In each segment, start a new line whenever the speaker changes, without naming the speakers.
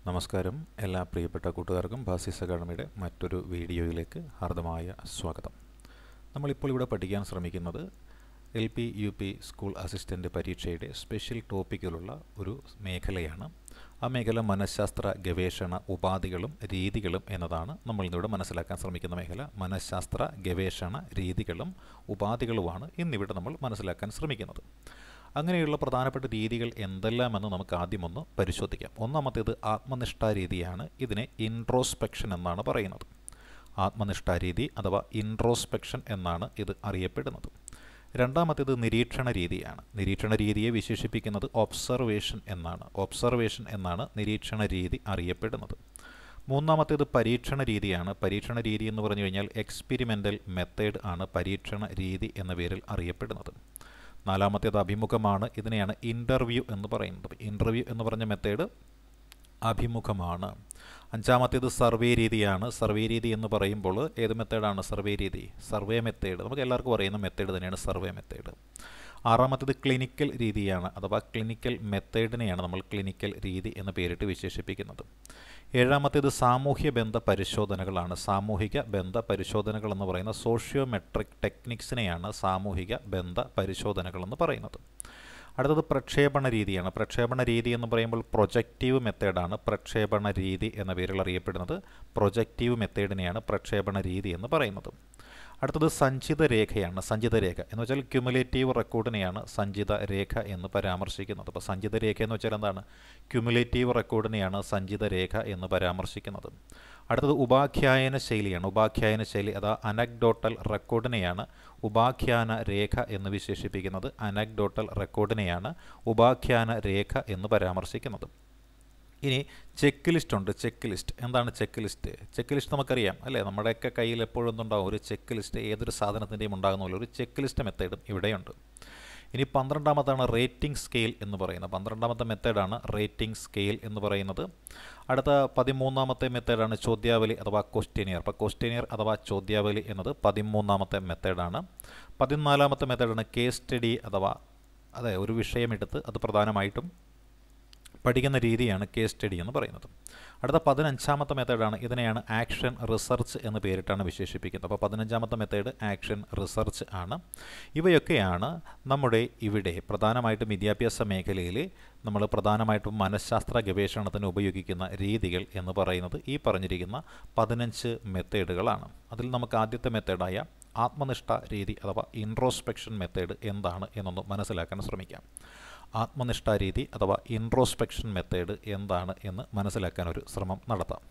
നമസ്കാരം എല്ലാ പ്രിയപ്പെട്ട കൂട്ടുകാർക്കും ബാസിസ് അക്കാഡമിയുടെ മറ്റൊരു വീഡിയോയിലേക്ക് ഹാർദമായ സ്വാഗതം. നമ്മളിപ്പോൾ ഇവിടെ പഠിക്കാൻ ശ്രമിക്കുന്നത് LP UP സ്കൂൾ അസിസ്റ്റൻ്റ് പരീക്ഷയുടെ സ്പെഷ്യൽ ടോപ്പിക്കിലുള്ള ഒരു മേഖലയാണ്. ആ മേഖല മനഃശാസ്ത്ര ഗവേഷണ ഉപാധികളും രീതികളും എന്നതാണ് നമ്മൾ ഇന്നിവിടെ മനസ്സിലാക്കാൻ ശ്രമിക്കുന്ന മേഖല. മനഃശാസ്ത്ര ഗവേഷണ രീതികളും ഉപാധികളുമാണ് ഇന്നിവിടെ നമ്മൾ മനസ്സിലാക്കാൻ ശ്രമിക്കുന്നത്. അങ്ങനെയുള്ള പ്രധാനപ്പെട്ട രീതികൾ എന്തെല്ലാമെന്ന് നമുക്ക് ആദ്യമൊന്ന് പരിശോധിക്കാം. ഒന്നാമത്തേത് ആത്മനിഷ്ഠാ രീതിയാണ്. ഇതിനെ ഇൻട്രോസ്പെക്ഷൻ എന്നാണ് പറയുന്നത്. ആത്മനിഷ്ഠാ രീതി അഥവാ ഇൻട്രോസ്പെക്ഷൻ എന്നാണ് ഇത് അറിയപ്പെടുന്നത്. രണ്ടാമത്തേത് നിരീക്ഷണ രീതിയാണ്. നിരീക്ഷണ രീതിയെ വിശേഷിപ്പിക്കുന്നത് ഒബ്സർവേഷൻ എന്നാണ് നിരീക്ഷണ രീതി അറിയപ്പെടുന്നത്. മൂന്നാമത്തേത് പരീക്ഷണ രീതിയാണ്. പരീക്ഷണ രീതി എന്ന് പറഞ്ഞു കഴിഞ്ഞാൽ എക്സ്പെരിമെൻ്റൽ മെത്തേഡ് ആണ് പരീക്ഷണ രീതി എന്ന പേരിൽ അറിയപ്പെടുന്നത്. നാലാമത്തേത് അഭിമുഖമാണ്. ഇതിനെയാണ് ഇൻ്റർവ്യൂ എന്ന് പറയുന്നത്. ഇൻ്റർവ്യൂ എന്ന് പറഞ്ഞ മെത്തേഡ് അഭിമുഖമാണ്. അഞ്ചാമത്തേത് സർവേ രീതിയാണ്. സർവേ രീതി എന്ന് പറയുമ്പോൾ ഏത് മെത്തേഡാണ് സർവേ രീതി? Survey method. നമുക്ക് എല്ലാവർക്കും അറിയുന്ന മെത്തേഡ് തന്നെയാണ് സർവേ മെത്തേഡ്. ആറാമത്തേത് ക്ലിനിക്കൽ രീതിയാണ്, അഥവാ ക്ലിനിക്കൽ മെത്തേഡിനെയാണ് നമ്മൾ ക്ലിനിക്കൽ രീതി എന്ന് പേരിട്ട് വിശേഷിപ്പിക്കുന്നത്. ഏഴാമത്തേത് സാമൂഹ്യ ബന്ധ പരിശോധനകളാണ്. സാമൂഹിക ബന്ധ പരിശോധനകൾ എന്ന് പറയുന്ന സോഷ്യോമെട്രിക് ടെക്നിക്സിനെയാണ് സാമൂഹിക ബന്ധ പരിശോധനകൾ എന്ന് പറയുന്നത്. അടുത്തത് പ്രക്ഷേപണ രീതിയാണ്. പ്രക്ഷേപണ രീതി എന്ന് പറയുമ്പോൾ പ്രൊജക്റ്റീവ് മെത്തേഡാണ് പ്രക്ഷേപണ രീതി എന്ന പേരിൽ അറിയപ്പെടുന്നത്. പ്രൊജക്റ്റീവ് മെത്തേഡിനെയാണ് പ്രക്ഷേപണ രീതി എന്ന് പറയുന്നത്. അടുത്തത് സഞ്ചിത രേഖയാണ്. സഞ്ചിത രേഖ എന്ന് വെച്ചാൽ ക്യുമുലേറ്റീവ് റെക്കോർഡിനെയാണ് സഞ്ചിത രേഖ എന്ന് പരാമർശിക്കുന്നത്. അപ്പോൾ സഞ്ചിത രേഖ എന്ന് വെച്ചാൽ എന്താണ്? ക്യുമുലേറ്റീവ് റെക്കോർഡിനെയാണ് സഞ്ചിത രേഖ എന്ന് പരാമർശിക്കുന്നത്. അടുത്തത് ഉപാഖ്യായന ശൈലിയാണ്. ഉപാഖ്യായന ശൈലി അഥവാ അനക്ഡോട്ടൽ റെക്കോർഡിനെയാണ് ഉപാഖ്യാന രേഖ എന്ന് വിശേഷിപ്പിക്കുന്നത്. അനക്ഡോട്ടൽ റെക്കോർഡിനെയാണ് ഉപാഖ്യാന രേഖ എന്ന് പരാമർശിക്കുന്നത്. ഇനി ചെക്ക് ലിസ്റ്റ് ഉണ്ട്. ചെക്ക് ലിസ്റ്റ് എന്താണ്? ചെക്ക് ലിസ്റ്റ് നമുക്കറിയാം അല്ലേ? നമ്മുടെയൊക്കെ കയ്യിൽ എപ്പോഴും എന്തുണ്ടാകും? ഒരു ചെക്ക് ലിസ്റ്റ്. ഏതൊരു സാധനത്തിൻ്റെയും ഉണ്ടാകുന്ന പോലെ ഒരു ചെക്ക് ലിസ്റ്റ് മെത്തേഡും ഇവിടെയുണ്ട്. ഇനി 12ാമത്താണ് റേറ്റിംഗ് സ്കെയിൽ എന്ന് പറയുന്നത്. 12ാമത്തെ മെത്തേഡാണ് റേറ്റിംഗ് സ്കെയിൽ എന്ന് പറയുന്നത്. അടുത്ത 13ാമത്തെ മെത്തേഡാണ് ചോദ്യാവലി അഥവാ ക്വസ്റ്റ്യനിയർ. അപ്പോൾ ക്വസ്റ്റ്യനിയർ അഥവാ ചോദ്യാവലി എന്നത് 13ാമത്തെ മെത്തേഡാണ്. 14ാമത്തെ മെത്തേഡാണ് കേസ് സ്റ്റഡി അഥവാ ഒരു വിഷയമെടുത്ത് അത് പ്രധാനമായിട്ടും പഠിക്കുന്ന രീതിയാണ് കേസ് സ്റ്റഡി എന്ന് പറയുന്നത്. അടുത്ത 15ാമത്തെ മെത്തേഡാണ്. ഇതിനെയാണ് ആക്ഷൻ റിസർച്ച് എന്ന് പേരിട്ടാണ് വിശേഷിപ്പിക്കുന്നത്. അപ്പോൾ 15ാമത്തെ മെത്തേഡ് ആക്ഷൻ റിസർച്ച് ആണ്. ഇവയൊക്കെയാണ് നമ്മുടെ ഇവിടെ പ്രധാനമായിട്ടും വിദ്യാഭ്യാസ മേഖലയിൽ നമ്മൾ പ്രധാനമായിട്ടും മനഃശാസ്ത്ര ഗവേഷണത്തിന് ഉപയോഗിക്കുന്ന രീതികൾ എന്ന് പറയുന്നത് ഈ പറഞ്ഞിരിക്കുന്ന 15 മെത്തേഡുകളാണ്. അതിൽ നമുക്ക് ആദ്യത്തെ മെത്തേഡായ ആത്മനിഷ്ഠ രീതി അഥവാ ഇൻട്രോസ്പെക്ഷൻ മെത്തേഡ് എന്താണ് എന്നൊന്ന് മനസ്സിലാക്കാൻ ശ്രമിക്കാം. ആത്മനിഷ്ഠാ രീതി അഥവാ ഇൻട്രോസ്പെക്ഷൻ മെത്തേഡ് എന്താണ് എന്ന് മനസ്സിലാക്കാൻ ഒരു ശ്രമം നടത്താം.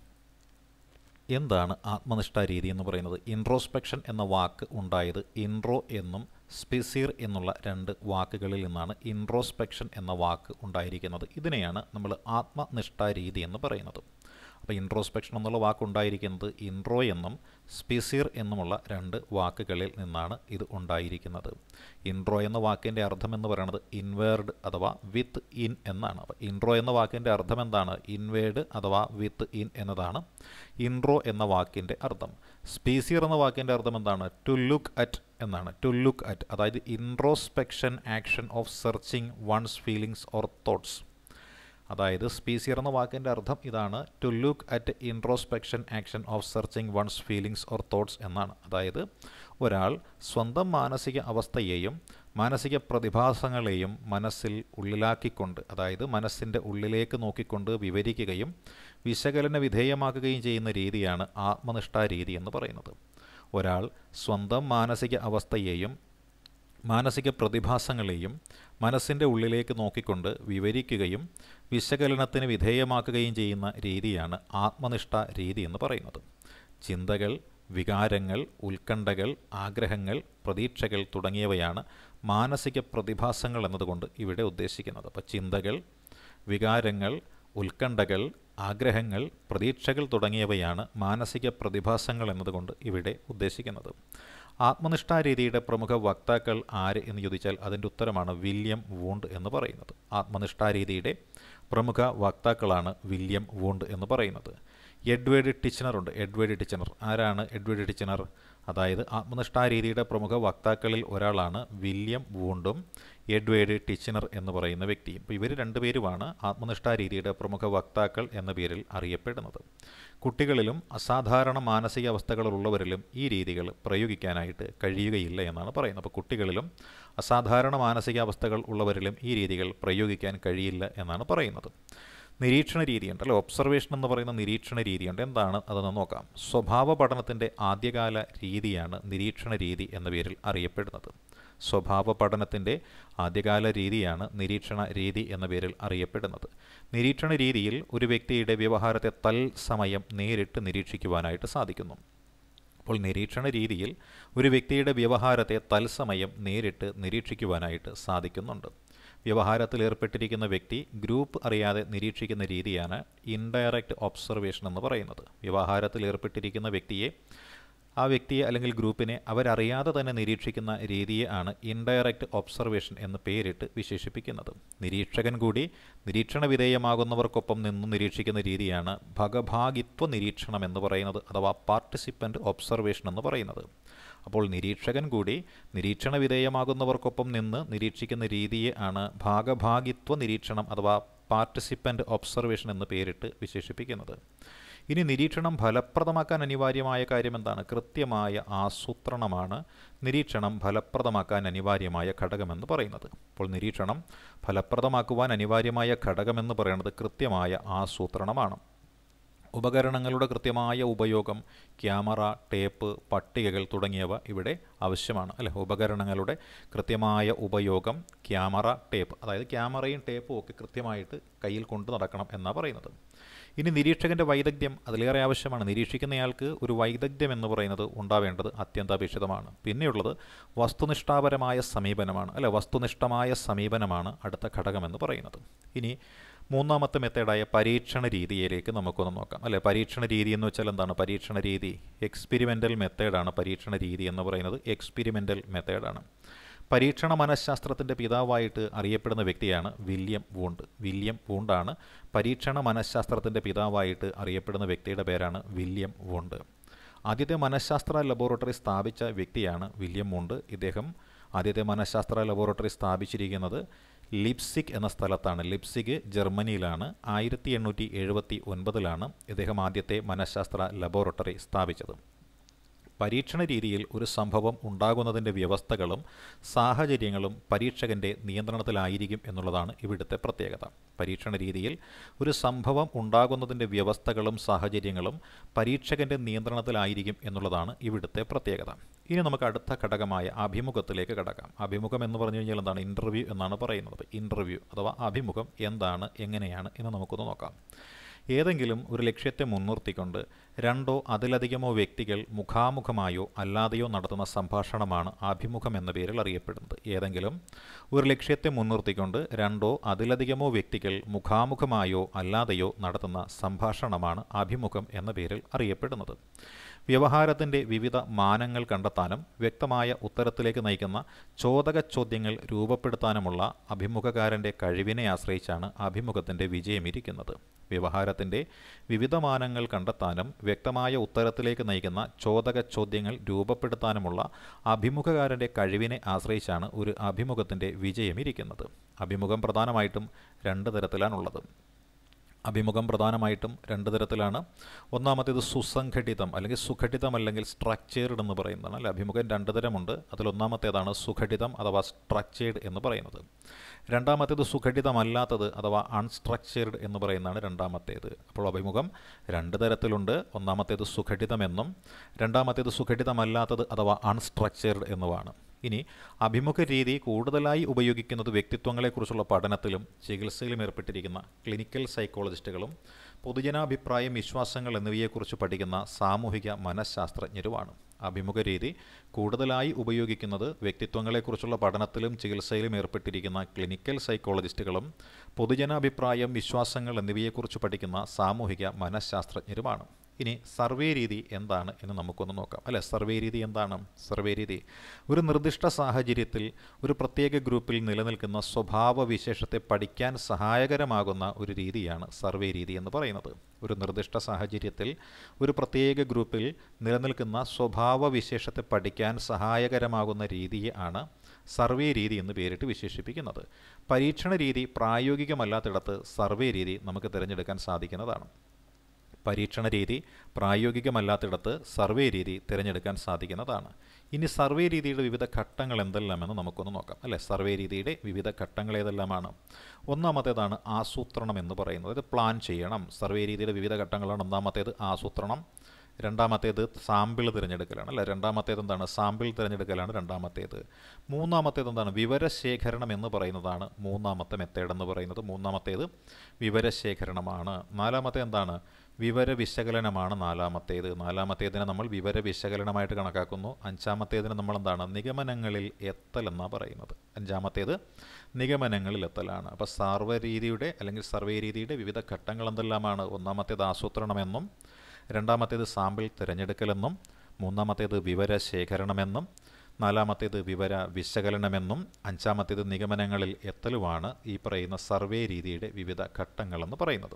എന്താണ് ആത്മനിഷ്ഠാ രീതി എന്ന് പറയുന്നത്? ഇൻട്രോസ്പെക്ഷൻ എന്ന വാക്ക് ഉണ്ടായത് ഇൻട്രോ എന്നും സ്പെസീർ എന്നുള്ള 2 വാക്കുകളിൽ നിന്നാണ് ഇൻട്രോസ്പെക്ഷൻ എന്ന വാക്ക് ഉണ്ടായിരിക്കുന്നത്. ഇതിനെയാണ് നമ്മൾ ആത്മനിഷ്ഠാ രീതി എന്ന് പറയുന്നത്. അപ്പോൾ ഇൻട്രോസ്പെക്ഷൻ എന്നുള്ള വാക്കുണ്ടായിരിക്കുന്നത് ഇൻട്രോ എന്നും സ്പെസീർ എന്നുമുള്ള 2 വാക്കുകളിൽ നിന്നാണ് ഇത് ഉണ്ടായിരിക്കുന്നത്. ഇൻട്രോ എന്ന വാക്കിൻ്റെ അർത്ഥം എന്ന് പറയുന്നത് ഇൻവേർഡ് അഥവാ വിത്ത് ഇൻ എന്നാണ്. അപ്പോൾ ഇൻട്രോ എന്ന വാക്കിൻ്റെ അർത്ഥം എന്താണ്? ഇൻവേർഡ് അഥവാ വിത്ത് ഇൻ എന്നതാണ് ഇൻട്രോ എന്ന വാക്കിൻ്റെ അർത്ഥം. സ്പെസീർ എന്ന വാക്കിൻ്റെ അർത്ഥം എന്താണ്? ടു ലുക്ക് അറ്റ് എന്നാണ്. ടു ലുക്ക് അറ്റ് അതായത് introspection action of searching one's feelings or thoughts. അതായത് സ്പീസിയർ എന്ന വാക്കിൻ്റെ അർത്ഥം ഇതാണ്. To look at introspection action of searching one's feelings or thoughts എന്നാണ്. അതായത് ഒരാൾ സ്വന്തം മാനസിക അവസ്ഥയെയും മാനസിക പ്രതിഭാസങ്ങളെയും മനസ്സിൽ ഉള്ളിലാക്കിക്കൊണ്ട്, അതായത് മനസ്സിൻ്റെ ഉള്ളിലേക്ക് നോക്കിക്കൊണ്ട് വിവരിക്കുകയും വിശകലന വിധേയമാക്കുകയും ചെയ്യുന്ന രീതിയാണ് ആത്മനിഷ്ഠാ രീതി എന്ന് പറയുന്നത്. ഒരാൾ സ്വന്തം മാനസിക അവസ്ഥയെയും മാനസിക പ്രതിഭാസങ്ങളെയും മനസ്സിൻ്റെ ഉള്ളിലേക്ക് നോക്കിക്കൊണ്ട് വിവരിക്കുകയും വിശകലനത്തിന് വിധേയമാക്കുകയും ചെയ്യുന്ന രീതിയാണ് ആത്മനിഷ്ഠാ രീതി എന്ന് പറയുന്നത്. ചിന്തകൾ, വികാരങ്ങൾ, ഉത്കണ്ഠകൾ, ആഗ്രഹങ്ങൾ, പ്രതീക്ഷകൾ തുടങ്ങിയവയാണ് മാനസിക പ്രതിഭാസങ്ങൾ എന്നതുകൊണ്ട് ഇവിടെ ഉദ്ദേശിക്കുന്നത്. അപ്പോൾ ചിന്തകൾ, വികാരങ്ങൾ, ഉത്കണ്ഠകൾ, ആഗ്രഹങ്ങൾ, പ്രതീക്ഷകൾ തുടങ്ങിയവയാണ് മാനസിക പ്രതിഭാസങ്ങൾ എന്നതുകൊണ്ട് ഇവിടെ ഉദ്ദേശിക്കുന്നത്. ആത്മനിഷ്ഠാ രീതിയുടെ പ്രമുഖ വക്താക്കൾ ആര് എന്ന് ചോദിച്ചാൽ അതിൻ്റെ ഉത്തരമാണ് വില്യം വൂണ്ട് എന്ന് പറയുന്നത്. ആത്മനിഷ്ഠാ രീതിയുടെ പ്രമുഖ വക്താക്കളാണ് വില്യം വൂണ്ട് എന്ന് പറയുന്നത്. എഡ്വേർഡ് ടിച്ച്നർ ഉണ്ട്. എഡ്വേർഡ് ടിച്ച്നർ ആരാണ്? എഡ്വേർഡ് ടിച്ച്നർ അതായത് ആത്മനിഷ്ഠാ രീതിയുടെ പ്രമുഖ വക്താക്കളിൽ ഒരാളാണ് വില്യം വൂണ്ടും എഡ്വേർഡ് ടിച്ച്നർ എന്ന് പറയുന്ന വ്യക്തിയും. ഇപ്പോൾ ഇവർ രണ്ടുപേരുമാണ് ആത്മനിഷ്ഠാ രീതിയുടെ പ്രമുഖ വക്താക്കൾ എന്ന പേരിൽ അറിയപ്പെടുന്നത്. കുട്ടികളിലും അസാധാരണ മാനസികാവസ്ഥകളുള്ളവരിലും ഈ രീതികൾ പ്രയോഗിക്കാനായിട്ട് കഴിയുകയില്ല എന്നാണ് പറയുന്നത്. അപ്പോൾ കുട്ടികളിലും അസാധാരണ മാനസികാവസ്ഥകൾ ഉള്ളവരിലും ഈ രീതികൾ പ്രയോഗിക്കാൻ കഴിയില്ല എന്നാണ് പറയുന്നത്. നിരീക്ഷണ രീതിയുണ്ട് അല്ലെ, ഒബ്സർവേഷൻ എന്ന് പറയുന്ന നിരീക്ഷണ രീതിയുണ്ട്. എന്താണ് അതെന്ന് നോക്കാം. സ്വഭാവ പഠനത്തിൻ്റെ ആദ്യകാല രീതിയാണ് നിരീക്ഷണ രീതി എന്ന പേരിൽ അറിയപ്പെടുന്നത്. സ്വഭാവ പഠനത്തിൻ്റെ ആദ്യകാല രീതിയാണ് നിരീക്ഷണ രീതി എന്ന പേരിൽ അറിയപ്പെടുന്നത്. നിരീക്ഷണ രീതിയിൽ ഒരു വ്യക്തിയുടെ വ്യവഹാരത്തെ തൽസമയം നേരിട്ട് നിരീക്ഷിക്കുവാനായിട്ട് സാധിക്കുന്നു. അപ്പോൾ നിരീക്ഷണ രീതിയിൽ ഒരു വ്യക്തിയുടെ വ്യവഹാരത്തെ തൽസമയം നേരിട്ട് നിരീക്ഷിക്കുവാനായിട്ട് സാധിക്കുന്നുണ്ട്. വ്യവഹാരത്തിൽ ഏർപ്പെട്ടിരിക്കുന്ന വ്യക്തി ഗ്രൂപ്പ് അറിയാതെ നിരീക്ഷിക്കുന്ന രീതിയാണ് ഇൻഡയറക്റ്റ് ഒബ്സർവേഷൻ എന്ന് പറയുന്നത്. വ്യവഹാരത്തിൽ ഏർപ്പെട്ടിരിക്കുന്ന ആ വ്യക്തിയെ അല്ലെങ്കിൽ ഗ്രൂപ്പിനെ അവരറിയാതെ തന്നെ നിരീക്ഷിക്കുന്ന രീതിയെ ആണ് ഇൻഡയറക്റ്റ് ഒബ്സർവേഷൻ എന്ന് പേരിട്ട് വിശേഷിപ്പിക്കുന്നത്. നിരീക്ഷകൻ കൂടി നിരീക്ഷണ വിധേയമാകുന്നവർക്കൊപ്പം നിന്ന് നിരീക്ഷിക്കുന്ന രീതിയാണ് ഭാഗഭാഗിത്വ നിരീക്ഷണം എന്ന് പറയുന്നത്, അഥവാ പാർട്ടിസിപ്പൻ്റ് ഒബ്സർവേഷൻ എന്ന് പറയുന്നത്. അപ്പോൾ നിരീക്ഷകൻ കൂടി നിരീക്ഷണ വിധേയമാകുന്നവർക്കൊപ്പം നിന്ന് നിരീക്ഷിക്കുന്ന രീതിയെ ആണ് ഭാഗഭാഗിത്വ നിരീക്ഷണം അഥവാ പാർട്ടിസിപ്പൻ്റ് ഒബ്സർവേഷൻ എന്ന് പേരിട്ട് വിശേഷിപ്പിക്കുന്നത്. ഇനി നിരീക്ഷണം ഫലപ്രദമാക്കാൻ അനിവാര്യമായ കാര്യം എന്താണ്? കൃത്യമായ ആസൂത്രണമാണ് നിരീക്ഷണം ഫലപ്രദമാക്കാൻ അനിവാര്യമായ ഘടകമെന്ന് പറയുന്നത്. അപ്പോൾ നിരീക്ഷണം ഫലപ്രദമാക്കുവാൻ അനിവാര്യമായ ഘടകമെന്ന് പറയുന്നത് കൃത്യമായ ആസൂത്രണമാണ്. ഉപകരണങ്ങളുടെ കൃത്യമായ ഉപയോഗം, ക്യാമറ, ടേപ്പ്, പട്ടികകൾ തുടങ്ങിയവ ഇവിടെ ആവശ്യമാണ് അല്ലെ. ഉപകരണങ്ങളുടെ കൃത്യമായ ഉപയോഗം, ക്യാമറ, ടേപ്പ്, അതായത് ക്യാമറയും ടേപ്പും ഒക്കെ കൃത്യമായിട്ട് കയ്യിൽ കൊണ്ടു നടക്കണം എന്നാണ് പറയുന്നത്. ഇനി നിരീക്ഷകൻ്റെ വൈദഗ്ധ്യം അതിലേറെ ആവശ്യമാണ്. നിരീക്ഷിക്കുന്നയാൾക്ക് ഒരു വൈദഗ്ധ്യം എന്ന് പറയുന്നത് ഉണ്ടാവേണ്ടത് അത്യന്താപേക്ഷിതമാണ്. പിന്നെയുള്ളത് വസ്തുനിഷ്ഠാപരമായ സമീപനമാണ് അല്ലെ. വസ്തുനിഷ്ഠമായ സമീപനമാണ് അടുത്ത ഘടകമെന്ന് പറയുന്നത്. ഇനി മൂന്നാമത്തെ മെത്തേഡായ പരീക്ഷണ രീതിയിലേക്ക് നമുക്കൊന്ന് നോക്കാം അല്ലെ. പരീക്ഷണ രീതി എന്ന് വെച്ചാൽ എന്താണ്? പരീക്ഷണ രീതി എക്സ്പെരിമെൻ്റൽ മെത്തേഡാണ്. പരീക്ഷണ രീതി എന്ന് പറയുന്നത് എക്സ്പെരിമെൻ്റൽ മെത്തേഡാണ്. പരീക്ഷണ മനഃശാസ്ത്രത്തിൻ്റെ പിതാവായിട്ട് അറിയപ്പെടുന്ന വ്യക്തിയാണ് വില്യം വൂണ്ട്. വില്യം വൂണ്ടാണ് പരീക്ഷണ മനഃശാസ്ത്രത്തിൻ്റെ പിതാവായിട്ട് അറിയപ്പെടുന്ന വ്യക്തിയുടെ പേരാണ് വില്യം വൂണ്ട്. ആദ്യത്തെ മനഃശാസ്ത്ര ലബോറട്ടറി സ്ഥാപിച്ച വ്യക്തിയാണ് വില്യം വൂണ്ട്. ഇദ്ദേഹം ആദ്യത്തെ മനഃശാസ്ത്ര ലബോറട്ടറി സ്ഥാപിച്ചിരിക്കുന്നത് ലിപ്സിക് എന്ന സ്ഥലത്താണ്. ലിപ്സിക് ജർമ്മനിയിലാണ്. 1879 ഇദ്ദേഹം ആദ്യത്തെ മനഃശാസ്ത്ര ലബോറട്ടറി സ്ഥാപിച്ചത്. പരീക്ഷണ രീതിയിൽ ഒരു സംഭവം ഉണ്ടാകുന്നതിൻ്റെ വ്യവസ്ഥകളും സാഹചര്യങ്ങളും പരീക്ഷകൻ്റെ നിയന്ത്രണത്തിലായിരിക്കും എന്നുള്ളതാണ് ഇവിടുത്തെ പ്രത്യേകത. പരീക്ഷണ രീതിയിൽ ഒരു സംഭവം ഉണ്ടാകുന്നതിൻ്റെ വ്യവസ്ഥകളും സാഹചര്യങ്ങളും പരീക്ഷകൻ്റെ നിയന്ത്രണത്തിലായിരിക്കും എന്നുള്ളതാണ് ഇവിടുത്തെ പ്രത്യേകത. ഇനി നമുക്ക് അടുത്ത ഘടകമായ അഭിമുഖത്തിലേക്ക് കടക്കാം. അഭിമുഖം എന്ന് പറഞ്ഞു കഴിഞ്ഞാൽ എന്താണ്? ഇൻ്റർവ്യൂ എന്നാണ് പറയുന്നത്. ഇൻ്റർവ്യൂ അഥവാ അഭിമുഖം എന്താണ്, എങ്ങനെയാണ് എന്ന് നമുക്കൊന്ന് നോക്കാം. ഏതെങ്കിലും ഒരു ലക്ഷ്യത്തെ മുൻനിർത്തിക്കൊണ്ട് രണ്ടോ അതിലധികമോ വ്യക്തികൾ മുഖാമുഖമായോ അല്ലാതെയോ നടത്തുന്ന സംഭാഷണമാണ് അഭിമുഖം എന്ന പേരിൽ അറിയപ്പെടുന്നത്. ഏതെങ്കിലും ഒരു ലക്ഷ്യത്തെ മുൻനിർത്തിക്കൊണ്ട് രണ്ടോ അതിലധികമോ വ്യക്തികൾ മുഖാമുഖമായോ അല്ലാതെയോ നടത്തുന്ന സംഭാഷണമാണ് അഭിമുഖം എന്ന പേരിൽ അറിയപ്പെടുന്നത്. വ്യവഹാരത്തിൻ്റെ വിവിധ മാനങ്ങൾ കണ്ടെത്താനും വ്യക്തമായ ഉത്തരത്തിലേക്ക് നയിക്കുന്ന ചോദക ചോദ്യങ്ങൾ രൂപപ്പെടുത്താനുമുള്ള അഭിമുഖകാരൻ്റെ കഴിവിനെ ആശ്രയിച്ചാണ് അഭിമുഖത്തിൻ്റെ വിജയമിരിക്കുന്നത്. വ്യവഹാരത്തിൻ്റെ വിവിധ മാനങ്ങൾ കണ്ടെത്താനും വ്യക്തമായ ഉത്തരത്തിലേക്ക് നയിക്കുന്ന ചോദക ചോദ്യങ്ങൾ രൂപപ്പെടുത്താനുമുള്ള അഭിമുഖകാരൻ്റെ കഴിവിനെ ആശ്രയിച്ചാണ് ഒരു അഭിമുഖത്തിൻ്റെ വിജയമിരിക്കുന്നത്. അഭിമുഖം പ്രധാനമായിട്ടും രണ്ട് തരത്തിലാണുള്ളത്. ഒന്നാമത്തേത് സുസംഘടിതം അല്ലെങ്കിൽ സുഘടിതം അല്ലെങ്കിൽ സ്ട്രക്ചേർഡ് എന്ന് പറയുന്നതാണ് അല്ലെ. അഭിമുഖം രണ്ട് തരമുണ്ട്. അതിലൊന്നാമത്തേതാണ് സുഘടിതം അഥവാ സ്ട്രക്ചേർഡ് എന്ന് പറയുന്നത്. രണ്ടാമത്തേത് സുഘടിതമല്ലാത്തത് അഥവാ അൺസ്ട്രക്ചേർഡ് എന്ന് പറയുന്നതാണ് രണ്ടാമത്തേത്. അപ്പോൾ അഭിമുഖം രണ്ട് തരത്തിലുണ്ട്. ഒന്നാമത്തേത് സുഘടിതമെന്നും രണ്ടാമത്തേത് സുഘടിതമല്ലാത്തത് അഥവാ അൺസ്ട്രക്ചേർഡ് എന്നുമാണ്. ഇനി അഭിമുഖ രീതി കൂടുതലായി ഉപയോഗിക്കുന്നത് വ്യക്തിത്വങ്ങളെക്കുറിച്ചുള്ള പഠനത്തിലും ചികിത്സയിലും ഏർപ്പെട്ടിരിക്കുന്ന ക്ലിനിക്കൽ സൈക്കോളജിസ്റ്റുകളും പൊതുജനാഭിപ്രായം, വിശ്വാസങ്ങൾ എന്നിവയെക്കുറിച്ച് പഠിക്കുന്ന സാമൂഹിക മനഃശാസ്ത്രജ്ഞരുമാണ്. അഭിമുഖ രീതി കൂടുതലായി ഉപയോഗിക്കുന്നത് വ്യക്തിത്വങ്ങളെക്കുറിച്ചുള്ള പഠനത്തിലും ചികിത്സയിലും ഏർപ്പെട്ടിരിക്കുന്ന ക്ലിനിക്കൽ സൈക്കോളജിസ്റ്റുകളും പൊതുജനാഭിപ്രായം, വിശ്വാസങ്ങൾ എന്നിവയെക്കുറിച്ച് പഠിക്കുന്ന സാമൂഹിക മനഃശാസ്ത്രജ്ഞരുമാണ്. ഇനി സർവേ രീതി എന്താണ് എന്ന് നമുക്കൊന്ന് നോക്കാം. അല്ലേ, സർവേ രീതി എന്താണ്? സർവേ രീതി ഒരു നിർദ്ദിഷ്ട സാഹചര്യത്തിൽ ഒരു പ്രത്യേക ഗ്രൂപ്പിൽ നിലനിൽക്കുന്ന സ്വഭാവവിശേഷത്തെ പഠിക്കാൻ സഹായകരമാകുന്ന ഒരു രീതിയാണ് സർവേ രീതി എന്ന് പറയുന്നത്. ഒരു നിർദ്ദിഷ്ട സാഹചര്യത്തിൽ ഒരു പ്രത്യേക ഗ്രൂപ്പിൽ നിലനിൽക്കുന്ന സ്വഭാവവിശേഷത്തെ പഠിക്കാൻ സഹായകരമാകുന്ന രീതിയാണ് സർവേ രീതി എന്ന് പേരിട്ട് വിശേഷിപ്പിക്കുന്നത്. പരീക്ഷണ രീതി പ്രായോഗികമല്ലാത്തിടത്ത് സർവേ രീതി നമുക്ക് തിരഞ്ഞെടുക്കാൻ സാധിക്കുന്നതാണ്. പരീക്ഷണ രീതി പ്രായോഗികമല്ലാത്തിടത്ത് സർവേ രീതി തിരഞ്ഞെടുക്കാൻ സാധിക്കുന്നതാണ്. ഇനി സർവേ രീതിയുടെ വിവിധ ഘട്ടങ്ങൾ എന്തെല്ലാമെന്ന് നമുക്കൊന്ന് നോക്കാം. അല്ലേ, സർവേ രീതിയുടെ വിവിധ ഘട്ടങ്ങൾ ഏതെല്ലാമാണ്? ഒന്നാമത്തേതാണ് ആസൂത്രണം എന്ന് പറയുന്നത്. ഇത് പ്ലാൻ ചെയ്യണം. സർവേ രീതിയുടെ വിവിധ ഘട്ടങ്ങളാണ്. ഒന്നാമത്തേത് ആസൂത്രണം, രണ്ടാമത്തേത് സാമ്പിൾ തിരഞ്ഞെടുക്കലാണ്. അല്ല, രണ്ടാമത്തേത് എന്താണ്? സാമ്പിൾ തിരഞ്ഞെടുക്കലാണ് രണ്ടാമത്തേത്. മൂന്നാമത്തേത് എന്താണ്? വിവരശേഖരണം എന്ന് പറയുന്നതാണ് മൂന്നാമത്തെ മെത്തേഡ് എന്ന് പറയുന്നത്. മൂന്നാമത്തേത് വിവരശേഖരണമാണ്. നാലാമത്തെ എന്താണ്? വിവര വിശകലനമാണ് നാലാമത്തേത്. നാലാമത്തേതിനെ നമ്മൾ വിവര വിശകലനമായിട്ട് കണക്കാക്കുന്നു. അഞ്ചാമത്തേതിന് നമ്മൾ എന്താണ്? നിഗമനങ്ങളിൽ എത്തൽ എന്നാണ് പറയുന്നത്. അഞ്ചാമത്തേത് നിഗമനങ്ങളിൽ എത്തലാണ്. അപ്പോൾ സർവേ രീതിയുടെ വിവിധ ഘട്ടങ്ങൾ എന്തെല്ലാമാണ്? ഒന്നാമത്തേത് ആസൂത്രണമെന്നും, രണ്ടാമത്തേത് സാമ്പിൾ തിരഞ്ഞെടുക്കലെന്നും, മൂന്നാമത്തേത് വിവരശേഖരണമെന്നും, നാലാമത്തേത് വിവര വിശകലനമെന്നും, അഞ്ചാമത്തേത് നിഗമനങ്ങളിൽ എത്തലുമാണ് ഈ പറയുന്ന സർവേ രീതിയുടെ വിവിധ ഘട്ടങ്ങളെന്ന് പറയുന്നത്.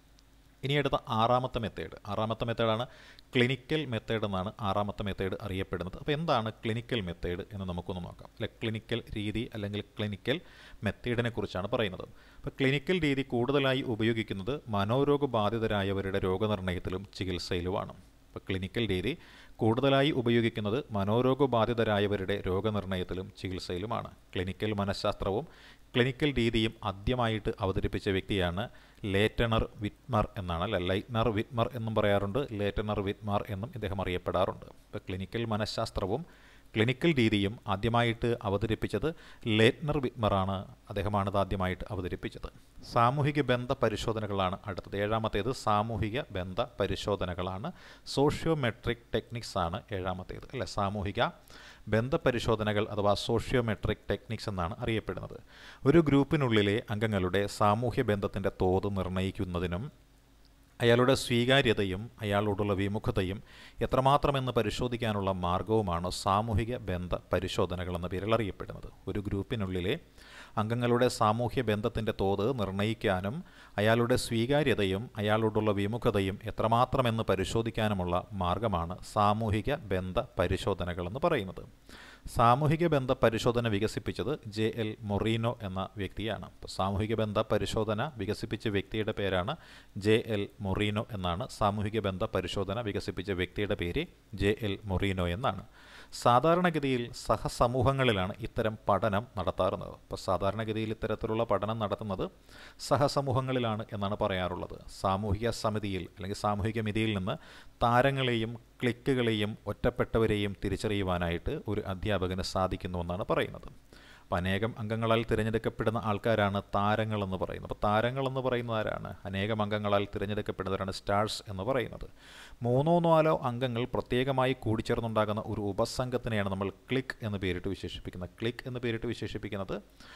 ഇനി അടുത്ത ആറാമത്തെ മെത്തേഡാണ് ക്ലിനിക്കൽ മെത്തേഡ് എന്നാണ് ആറാമത്തെ മെത്തേഡ് അറിയപ്പെടുന്നത്. അപ്പോൾ എന്താണ് ക്ലിനിക്കൽ മെത്തേഡ് എന്ന് നമുക്കൊന്ന് നോക്കാം. അല്ലെ, ക്ലിനിക്കൽ രീതി അല്ലെങ്കിൽ ക്ലിനിക്കൽ മെത്തേഡിനെ കുറിച്ചാണ് പറയുന്നത്. അപ്പോൾ ക്ലിനിക്കൽ രീതി കൂടുതലായി ഉപയോഗിക്കുന്നത് മനോരോഗബാധിതരായവരുടെ രോഗനിർണയത്തിലും ചികിത്സയിലുമാണ്. അപ്പോൾ ക്ലിനിക്കൽ രീതി കൂടുതലായി ഉപയോഗിക്കുന്നത് മനോരോഗബാധിതരായവരുടെ രോഗനിർണയത്തിലും ചികിത്സയിലുമാണ്. ക്ലിനിക്കൽ മനഃശാസ്ത്രവും ക്ലിനിക്കൽ രീതിയും ആദ്യമായിട്ട് അവതരിപ്പിച്ച വ്യക്തിയാണ് ലേറ്റണർ വിറ്റ്മർ എന്നാണ്. അല്ല, ലൈറ്റ്നർ വിറ്റ്മർ എന്നും പറയാറുണ്ട്, ലേറ്റണർ വിറ്റ്മർ എന്നും ഇദ്ദേഹം അറിയപ്പെടാറുണ്ട്. ഇപ്പോൾ ക്ലിനിക്കൽ മനഃശാസ്ത്രവും ക്ലിനിക്കൽ രീതിയും ആദ്യമായിട്ട് അവതരിപ്പിച്ചത് ലേറ്റ്നർ വിറ്റ്മറാണ്. അദ്ദേഹമാണിത് ആദ്യമായിട്ട് അവതരിപ്പിച്ചത്. സാമൂഹിക ബന്ധ പരിശോധനകളാണ് അടുത്തത്. ഏഴാമത്തേത് സാമൂഹിക ബന്ധ പരിശോധനകളാണ്. സോഷ്യോമെട്രിക് ടെക്നിക്സ് ആണ് ഏഴാമത്തേത്. അല്ലെ, സാമൂഹിക ബന്ധ പരിശോധനകൾ അഥവാ സോഷ്യോമെട്രിക് ടെക്നിക്സ് എന്നാണ് അറിയപ്പെടുന്നത്. ഒരു ഗ്രൂപ്പിനുള്ളിലെ അംഗങ്ങളുടെ സാമൂഹ്യ ബന്ധത്തിൻ്റെ തോത് നിർണ്ണയിക്കുന്നതിനും അയാളുടെ സ്വീകാര്യതയും അയാളോടുള്ള വിമുഖതയും എത്രമാത്രമെന്ന് പരിശോധിക്കാനുള്ള മാർഗവുമാണ് സാമൂഹിക ബന്ധ പരിശോധനകൾ എന്ന പേരിൽ അറിയപ്പെടുന്നത്. ഒരു ഗ്രൂപ്പിനുള്ളിലെ അംഗങ്ങളുടെ സാമൂഹ്യ ബന്ധത്തിൻ്റെ തോത് നിർണ്ണയിക്കാനും അയാളുടെ സ്വീകാര്യതയും അയാളോടുള്ള വിമുഖതയും എത്രമാത്രമെന്ന് പരിശോധിക്കാനുമുള്ള മാർഗമാണ് സാമൂഹിക ബന്ധ പരിശോധനകൾ എന്ന് പറയുന്നത്. സാമൂഹിക ബന്ധ പരിശോധന വികസിപ്പിച്ചത് JL മൊറീനോ എന്ന വ്യക്തിയാണ്. അപ്പോൾ സാമൂഹിക ബന്ധ പരിശോധന വികസിപ്പിച്ച വ്യക്തിയുടെ പേരാണ് JL മൊറീനോ എന്നാണ്. സാമൂഹിക ബന്ധ പരിശോധന വികസിപ്പിച്ച വ്യക്തിയുടെ പേര് JL മൊറീനോ എന്നാണ്. സാധാരണഗതിയിൽ സഹസമൂഹങ്ങളിലാണ് ഇത്തരം പഠനം നടത്താറുള്ളത്. അപ്പോൾ സാധാരണഗതിയിൽ ഇത്തരത്തിലുള്ള പഠനം നടത്തുന്നത് സഹസമൂഹങ്ങളിലാണ് എന്നാണ് പറയാറുള്ളത്. സാമൂഹിക സമിതിയിൽ അല്ലെങ്കിൽ സാമൂഹിക മിതിയിൽ നിന്ന് താരങ്ങളെയും ക്ലിക്കുകളെയും ഒറ്റപ്പെട്ടവരെയും തിരിച്ചറിയുവാനായിട്ട് ഒരു അധ്യാപകന് സാധിക്കുന്നുവെന്നാണ് പറയുന്നത്. അപ്പോൾ അനേകം അംഗങ്ങളാൽ തിരഞ്ഞെടുക്കപ്പെടുന്ന ആൾക്കാരാണ് താരങ്ങളെന്ന് പറയുന്നത്. അപ്പോൾ താരങ്ങളെന്ന് പറയുന്നത് ആരാണ്? അനേകം അംഗങ്ങളാൽ തിരഞ്ഞെടുക്കപ്പെടുന്നവരാണ് സ്റ്റാർസ് എന്ന് പറയുന്നത്. 3-4 അംഗങ്ങൾ പ്രത്യേകമായി കൂടിച്ചേർന്നുണ്ടാകുന്ന ഒരു ഉപസംഘത്തിനെയാണ് നമ്മൾ ക്ലിക്ക് എന്ന് പേരിട്ട് വിശേഷിപ്പിക്കുന്നത്. ക്ലിക്ക് എന്ന് പേരിട്ട് വിശേഷിപ്പിക്കുന്നത്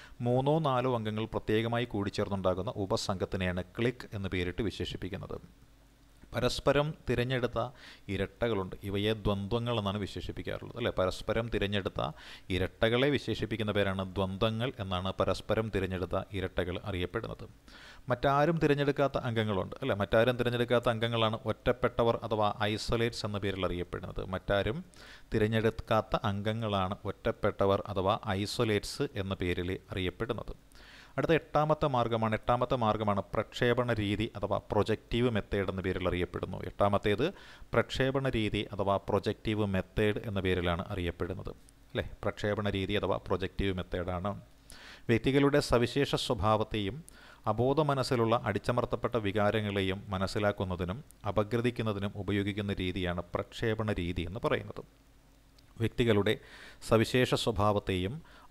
3-4 അംഗങ്ങൾ പ്രത്യേകമായി കൂടിച്ചേർന്നുണ്ടാകുന്ന ഉപസംഘത്തിനെയാണ് ക്ലിക്ക് എന്ന് പേരിട്ട് വിശേഷിപ്പിക്കുന്നത്. പരസ്പരം തിരഞ്ഞെടുത്ത ഇരട്ടകളുണ്ട്. ഇവയെ ദ്വന്ദ്വങ്ങൾ എന്നാണ് വിശേഷിപ്പിക്കാറുള്ളത്. അല്ലേ, പരസ്പരം തിരഞ്ഞെടുത്ത ഇരട്ടകളെ വിശേഷിപ്പിക്കുന്ന പേരാണ് ദ്വന്ദ്വങ്ങൾ എന്നാണ് പരസ്പരം തിരഞ്ഞെടുത്ത ഇരട്ടകൾ അറിയപ്പെടുന്നത്. മറ്റാരും തിരഞ്ഞെടുക്കാത്ത അംഗങ്ങളുണ്ട്. അല്ലേ, മറ്റാരും തിരഞ്ഞെടുക്കാത്ത അംഗങ്ങളാണ് ഒറ്റപ്പെട്ടവർ അഥവാ ഐസൊലേറ്റ്സ് എന്ന പേരിൽ അറിയപ്പെടുന്നത്. മറ്റാരും തിരഞ്ഞെടുക്കാത്ത അംഗങ്ങളാണ് ഒറ്റപ്പെട്ടവർ അഥവാ ഐസൊലേറ്റ്സ് എന്ന പേരിൽ അറിയപ്പെടുന്നത്. അടുത്ത എട്ടാമത്തെ മാർഗമാണ് പ്രക്ഷേപണ രീതി അഥവാ പ്രൊജക്റ്റീവ് മെത്തേഡ് എന്ന പേരിൽ അറിയപ്പെടുന്നു. എട്ടാമത്തേത് പ്രക്ഷേപണ രീതി അഥവാ പ്രൊജക്റ്റീവ് മെത്തേഡ് എന്ന പേരിലാണ് അറിയപ്പെടുന്നത്. അല്ലേ, പ്രക്ഷേപണ രീതി അഥവാ പ്രൊജക്റ്റീവ് മെത്തേഡാണ്. വ്യക്തികളുടെ സവിശേഷ സ്വഭാവത്തെയും അബോധ മനസ്സിലുള്ള അടിച്ചമർത്തപ്പെട്ട വികാരങ്ങളെയും മനസ്സിലാക്കുന്നതിനും അപഗ്രഥിക്കുന്നതിനും ഉപയോഗിക്കുന്ന രീതിയാണ് പ്രക്ഷേപണ രീതി എന്ന് പറയുന്നത്. വ്യക്തികളുടെ സവിശേഷ സ്വഭാവത്തെയും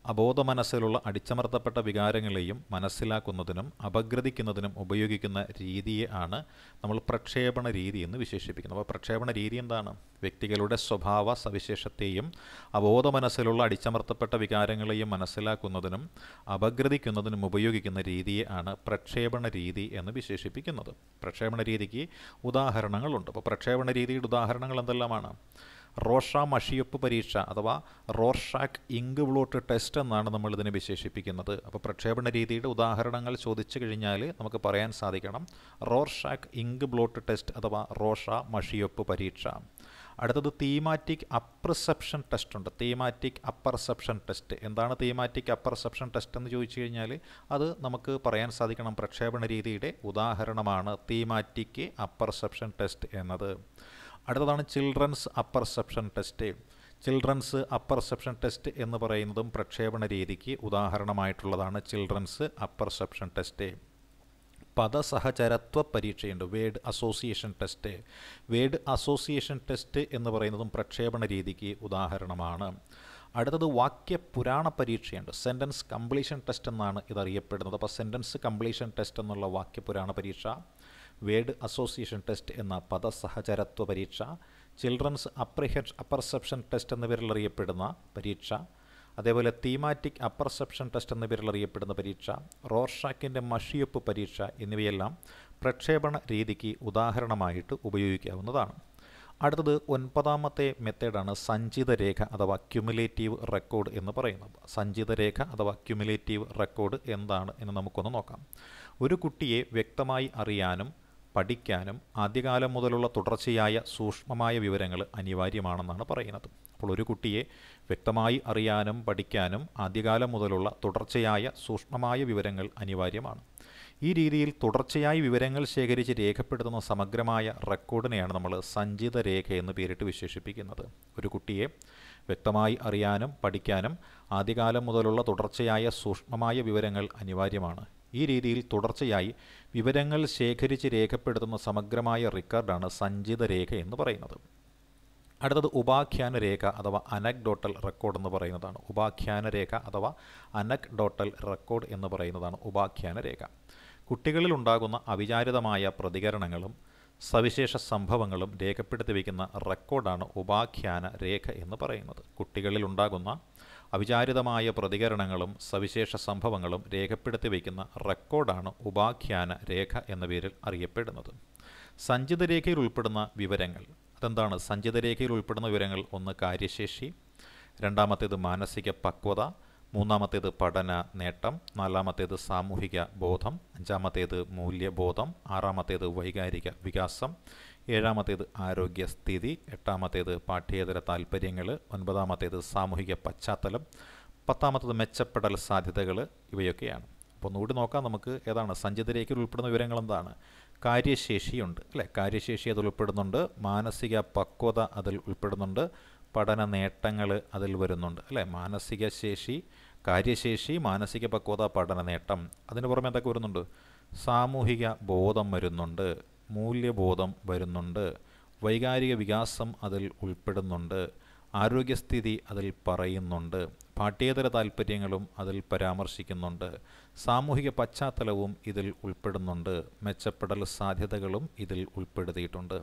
അബോധമനസ്സിലുള്ള അടിച്ചമർത്തപ്പെട്ട വികാരങ്ങളെയും മനസ്സിലാക്കുന്നതിനും അപഗ്രഥിക്കുന്നതിനും ഉപയോഗിക്കുന്ന രീതിയെ ആണ് നമ്മൾ പ്രക്ഷേപണ രീതി എന്ന് വിശേഷിപ്പിക്കുന്നത്. അപ്പോൾ പ്രക്ഷേപണ രീതി എന്താണ്? വ്യക്തികളുടെ സ്വഭാവ സവിശേഷത്തെയും അബോധമനസ്സിലുള്ള അടിച്ചമർത്തപ്പെട്ട വികാരങ്ങളെയും മനസ്സിലാക്കുന്നതിനും അപഗ്രഥിക്കുന്നതിനും ഉപയോഗിക്കുന്ന രീതിയെ ആണ് പ്രക്ഷേപണ രീതി എന്ന് വിശേഷിപ്പിക്കുന്നത്. പ്രക്ഷേപണ രീതിക്ക് ഉദാഹരണങ്ങളുണ്ട്. അപ്പോൾ പ്രക്ഷേപണ രീതിയുടെ ഉദാഹരണങ്ങൾ എന്തെല്ലാമാണ്? റോഷ മഷിയൊപ്പ് പരീക്ഷ അഥവാ റോർഷാക്ക് ഇങ്ക് ബ്ലോട്ട് ടെസ്റ്റ് എന്നാണ് നമ്മൾ ഇതിനെ വിശേഷിപ്പിക്കുന്നത്. അപ്പോൾ പ്രക്ഷേപണ രീതിയുടെ ഉദാഹരണങ്ങൾ ചോദിച്ചു കഴിഞ്ഞാൽ നമുക്ക് പറയാൻ സാധിക്കണം റോർഷാക്ക് ഇങ്ക് ബ്ലോട്ട് ടെസ്റ്റ് അഥവാ റോഷ മഷിയൊപ്പ് പരീക്ഷ. അടുത്തത് തീമാറ്റിക് അപ്പർസെപ്ഷൻ ടെസ്റ്റ് ഉണ്ട്. തീമാറ്റിക് അപ്പർസെപ്ഷൻ ടെസ്റ്റ് എന്താണ്? തീമാറ്റിക് അപ്പർസെപ്ഷൻ ടെസ്റ്റ് എന്ന് ചോദിച്ചു കഴിഞ്ഞാൽ അത് നമുക്ക് പറയാൻ സാധിക്കണം പ്രക്ഷേപണ രീതിയുടെ ഉദാഹരണമാണ് തീമാറ്റിക് അപ്പർസെപ്ഷൻ ടെസ്റ്റ് എന്നത്. അടുത്തതാണ് children's apperception test. Children's apperception test എന്ന് പറയുന്നതും പ്രക്ഷേപണ രീതിക്ക് ഉദാഹരണമായിട്ടുള്ളതാണ് ചിൽഡ്രൻസ് അപ്പർസെപ്ഷൻ ടെസ്റ്റ്. പദസഹചരത്വ പരീക്ഷയുണ്ട്, word association test. Word association test എന്ന് പറയുന്നതും പ്രക്ഷേപണ രീതിക്ക് ഉദാഹരണമാണ്. അടുത്തത് വാക്യപുരാണ പരീക്ഷയുണ്ട്, സെൻറ്റൻസ് കംപ്ലീഷൻ ടെസ്റ്റ് എന്നാണ് ഇതറിയപ്പെടുന്നത്. അപ്പോൾ സെൻറ്റൻസ് കംപ്ലീഷൻ ടെസ്റ്റ് എന്നുള്ള വാക്യപുരാണ പരീക്ഷ, വേഡ് അസോസിയേഷൻ ടെസ്റ്റ് എന്ന പദസഹചരത്വ പരീക്ഷ, ചിൽഡ്രൻസ് അപ്പർസെപ്ഷൻ ടെസ്റ്റ് എന്ന പേരിൽ അറിയപ്പെടുന്ന പരീക്ഷ, അതേപോലെ തീമാറ്റിക് അപ്പർസെപ്ഷൻ ടെസ്റ്റ് എന്ന പേരിൽ അറിയപ്പെടുന്ന പരീക്ഷ, റോർഷാക്കിൻ്റെ മഷിയൊപ്പ് പരീക്ഷ എന്നിവയെല്ലാം പ്രക്ഷേപണ രീതിക്ക് ഉദാഹരണമായിട്ട് ഉപയോഗിക്കാവുന്നതാണ്. അടുത്തത് 9ാമത്തെ മെത്തേഡാണ് സഞ്ചിത രേഖ അഥവാ ക്യുമുലേറ്റീവ് റെക്കോർഡ് എന്ന് പറയുന്നത്. സഞ്ചിത രേഖ അഥവാ ക്യുമുലേറ്റീവ് റെക്കോർഡ് എന്താണ് എന്ന് നമുക്കൊന്ന് നോക്കാം. ഒരു കുട്ടിയെ വ്യക്തമായി അറിയാനും പഠിക്കാനും ആദ്യകാലം മുതലുള്ള തുടർച്ചയായ സൂക്ഷ്മമായ വിവരങ്ങൾ അനിവാര്യമാണെന്നാണ് പറയുന്നത്. അപ്പോൾ ഒരു കുട്ടിയെ വ്യക്തമായി അറിയാനും പഠിക്കാനും ആദ്യകാലം മുതലുള്ള തുടർച്ചയായ സൂക്ഷ്മമായ വിവരങ്ങൾ അനിവാര്യമാണ്. ഈ രീതിയിൽ തുടർച്ചയായി വിവരങ്ങൾ ശേഖരിച്ച് രേഖപ്പെടുത്തുന്ന സമഗ്രമായ റെക്കോർഡിനെയാണ് നമ്മൾ സഞ്ചിത രേഖ എന്ന് പേരിട്ട് വിശേഷിപ്പിക്കുന്നത്. ഒരു കുട്ടിയെ വ്യക്തമായി അറിയാനും പഠിക്കാനും ആദ്യകാലം മുതലുള്ള തുടർച്ചയായ സൂക്ഷ്മമായ വിവരങ്ങൾ അനിവാര്യമാണ്. ഈ രീതിയിൽ തുടർച്ചയായി വിവരങ്ങൾ ശേഖരിച്ച് രേഖപ്പെടുത്തുന്ന സമഗ്രമായ റെക്കോർഡാണ് സഞ്ചിത രേഖ എന്ന് പറയുന്നത്. അടുത്തത് ഉപാഖ്യാന രേഖ അഥവാ അനക്ഡോട്ടൽ റെക്കോർഡ് എന്ന് പറയുന്നതാണ്. ഉപാഖ്യാന രേഖ അഥവാ അനക്ഡോട്ടൽ റെക്കോർഡ് എന്ന് പറയുന്നതാണ് ഉപാഖ്യാന രേഖ. കുട്ടികളിൽ ഉണ്ടാകുന്ന അവിചാരിതമായ പ്രതികരണങ്ങളും സവിശേഷ സംഭവങ്ങളും രേഖപ്പെടുത്തി വയ്ക്കുന്ന റെക്കോർഡാണ് ഉപാഖ്യാന രേഖ എന്ന് പറയുന്നത്. കുട്ടികളിൽ ഉണ്ടാകുന്ന അവിചാരിതമായ പ്രതികരണങ്ങളും സവിശേഷ സംഭവങ്ങളും രേഖപ്പെടുത്തി വയ്ക്കുന്ന റെക്കോർഡാണ് ഉപാഖ്യാന രേഖ എന്ന പേരിൽ അറിയപ്പെടുന്നത്. സഞ്ചിത രേഖയിൽ ഉൾപ്പെടുന്ന വിവരങ്ങൾ അതെന്താണ്? സഞ്ചിത രേഖയിൽ ഉൾപ്പെടുന്ന വിവരങ്ങൾ: ഒന്ന് കാര്യശേഷി, രണ്ടാമത്തേത് മാനസിക പക്വത, മൂന്നാമത്തേത് പഠന നേട്ടം, നാലാമത്തേത് സാമൂഹിക ബോധം, അഞ്ചാമത്തേത് മൂല്യബോധം, ആറാമത്തേത് വൈകാരിക വികാസം, ഏഴാമത്തേത് ആരോഗ്യസ്ഥിതി, എട്ടാമത്തേത് പാഠ്യേതര താൽപ്പര്യങ്ങൾ, ഒൻപതാമത്തേത് സാമൂഹിക പശ്ചാത്തലം, പത്താമത്തേത് മെച്ചപ്പെടൽ സാധ്യതകൾ. ഇവയൊക്കെയാണ്. അപ്പോൾ ഒന്നുകൂടി നോക്കാം നമുക്ക്. ഏതാണ് സഞ്ചിത രേഖയിൽ ഉൾപ്പെടുന്ന വിവരങ്ങൾ? എന്താണ്? കാര്യശേഷിയുണ്ട് അല്ലേ, കാര്യശേഷി അതിൽ ഉൾപ്പെടുന്നുണ്ട്, മാനസിക പക്വത അതിൽ ഉൾപ്പെടുന്നുണ്ട്, പഠന നേട്ടങ്ങൾ അതിൽ വരുന്നുണ്ട് അല്ലേ. മാനസിക ശേഷി, കാര്യശേഷി, മാനസിക പക്വത, പഠന നേട്ടം. അതിന് പുറമെ എന്തൊക്കെ വരുന്നുണ്ട്? സാമൂഹിക ബോധം വരുന്നുണ്ട്, മൂല്യബോധം വരുന്നുണ്ട്, വൈകാരിക വികാസം അതിൽ ഉൾപ്പെടുന്നുണ്ട്, ആരോഗ്യസ്ഥിതി അതിൽ പറയുന്നുണ്ട്, പാഠ്യേതര താൽപ്പര്യങ്ങളും അതിൽ പരാമർശിക്കുന്നുണ്ട്, സാമൂഹിക പശ്ചാത്തലവും ഇതിൽ ഉൾപ്പെടുന്നുണ്ട്, മെച്ചപ്പെടൽ സാധ്യതകളും ഇതിൽ ഉൾപ്പെടുത്തിയിട്ടുണ്ട്.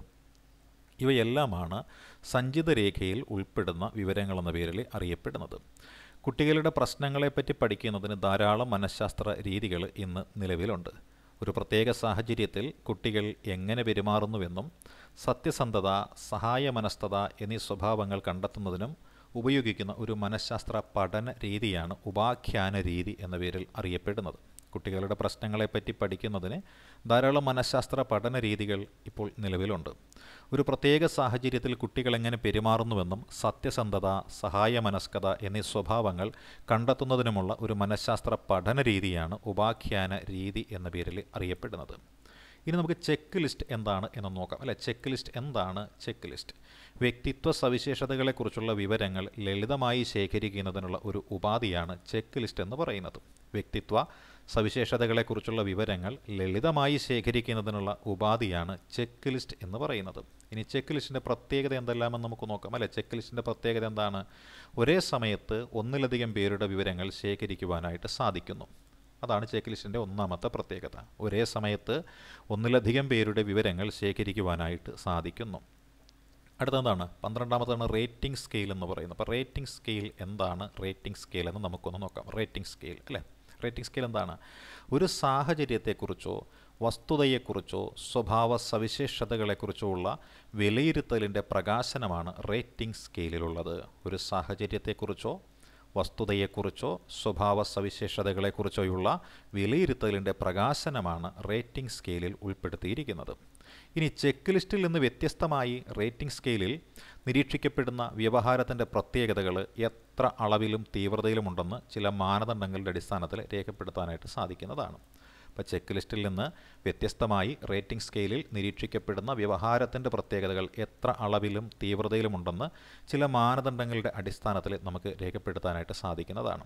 ഇവയെല്ലാമാണ് സഞ്ചിത രേഖയിൽ ഉൾപ്പെടുന്ന വിവരങ്ങളെന്ന പേരിൽ അറിയപ്പെടുന്നത്. കുട്ടികളുടെ പ്രശ്നങ്ങളെപ്പറ്റി പഠിക്കുന്നതിന് ധാരാളം മനഃശാസ്ത്ര രീതികൾ ഇന്ന് നിലവിലുണ്ട്. ഒരു പ്രത്യേക സാഹചര്യത്തിൽ കുട്ടികൾ എങ്ങനെ പെരുമാറുന്നുവെന്നും സത്യസന്ധത, സഹായമനസ്കത എന്നീ സ്വഭാവങ്ങൾ കണ്ടെത്തുന്നതിനും ഉപയോഗിക്കുന്ന ഒരു മനഃശാസ്ത്ര പഠന രീതിയാണ് ഉപാഖ്യാന രീതി എന്ന പേരിൽ അറിയപ്പെടുന്നത്. കുട്ടികളുടെ പ്രശ്നങ്ങളെപ്പറ്റി പഠിക്കുന്നതിന് ധാരാളം മനഃശാസ്ത്ര പഠന രീതികൾ ഇപ്പോൾ നിലവിലുണ്ട്. ഒരു പ്രത്യേക സാഹചര്യത്തിൽ കുട്ടികൾ എങ്ങനെ പെരുമാറുന്നുവെന്നും സത്യസന്ധത, സഹായമനസ്കത എന്നീ സ്വഭാവങ്ങൾ കണ്ടെത്തുന്നതിനുമുള്ള ഒരു മനഃശാസ്ത്ര പഠന രീതിയാണ് ഉപാഖ്യാന രീതി എന്ന പേരിൽ അറിയപ്പെടുന്നത്. ഇനി നമുക്ക് ചെക്ക് ലിസ്റ്റ് എന്താണ് എന്ന് നോക്കാം അല്ലേ. ചെക്ക് ലിസ്റ്റ് എന്താണ്? ചെക്ക് ലിസ്റ്റ് വ്യക്തിത്വ സവിശേഷതകളെക്കുറിച്ചുള്ള വിവരങ്ങൾ ലളിതമായി ശേഖരിക്കുന്നതിനുള്ള ഒരു ഉപാധിയാണ് ചെക്ക് ലിസ്റ്റ് എന്ന് പറയുന്നത്. വ്യക്തിത്വ സവിശേഷതകളെക്കുറിച്ചുള്ള വിവരങ്ങൾ ലളിതമായി ശേഖരിക്കുന്നതിനുള്ള ഉപാധിയാണ് ചെക്ക് ലിസ്റ്റ് എന്ന് പറയുന്നത്. ഇനി ചെക്ക് ലിസ്റ്റിൻ്റെ പ്രത്യേകത എന്തെല്ലാമെന്ന് നമുക്ക് നോക്കാം അല്ലേ. ചെക്ക് ലിസ്റ്റിൻ്റെ പ്രത്യേകത എന്താണ്? ഒരേ സമയത്ത് ഒന്നിലധികം പേരുടെ വിവരങ്ങൾ ശേഖരിക്കുവാനായിട്ട് സാധിക്കുന്നു. അതാണ് ചെക്ക് ലിസ്റ്റിൻ്റെ ഒന്നാമത്തെ പ്രത്യേകത. ഒരേ സമയത്ത് ഒന്നിലധികം പേരുടെ വിവരങ്ങൾ ശേഖരിക്കുവാനായിട്ട് സാധിക്കുന്നു. അടുത്തെന്താണ്? 12ാമതാണ് റേറ്റിംഗ് സ്കെയിൽ എന്ന് പറയുന്നത്. അപ്പോൾ റേറ്റിംഗ് സ്കെയിൽ എന്താണ്? റേറ്റിംഗ് സ്കെയിൽ എന്ന് നമുക്കൊന്ന് നോക്കാം. റേറ്റിംഗ് സ്കെയിൽ അല്ലേ. റേറ്റിംഗ് സ്കെയിൽ എന്താണ്? ഒരു സാഹചര്യത്തെക്കുറിച്ചോ വസ്തുതയെക്കുറിച്ചോ സ്വഭാവ സവിശേഷതകളെക്കുറിച്ചോ ഉള്ള വിലയിരുത്തലിൻ്റെ പ്രകാശനമാണ് റേറ്റിംഗ് സ്കെയിലിലുള്ളത്. ഒരു സാഹചര്യത്തെക്കുറിച്ചോ വസ്തുതയെക്കുറിച്ചോ സ്വഭാവ സവിശേഷതകളെക്കുറിച്ചോയുള്ള വിലയിരുത്തലിൻ്റെ പ്രകാശനമാണ് റേറ്റിംഗ് സ്കെയിലിൽ ഉൾപ്പെടുത്തിയിരിക്കുന്നത്. ഇനി ചെക്ക് ലിസ്റ്റിൽ നിന്ന് വ്യത്യസ്തമായി റേറ്റിംഗ് സ്കെയിലിൽ നിരീക്ഷിക്കപ്പെടുന്ന വ്യവഹാരത്തിൻ്റെ പ്രത്യേകതകൾ എത്ര അളവിലും തീവ്രതയിലുമുണ്ടെന്ന് ചില മാനദണ്ഡങ്ങളുടെ അടിസ്ഥാനത്തിൽ രേഖപ്പെടുത്താനായിട്ട് സാധിക്കുന്നതാണ്. അപ്പോൾ ചെക്ക് ലിസ്റ്റിൽ നിന്ന് വ്യത്യസ്തമായി റേറ്റിംഗ് സ്കെയിലിൽ നിരീക്ഷിക്കപ്പെടുന്ന വ്യവഹാരത്തിൻ്റെ പ്രത്യേകതകൾ എത്ര അളവിലും തീവ്രതയിലുമുണ്ടെന്ന് ചില മാനദണ്ഡങ്ങളുടെ അടിസ്ഥാനത്തിൽ നമുക്ക് രേഖപ്പെടുത്താനായിട്ട് സാധിക്കുന്നതാണ്.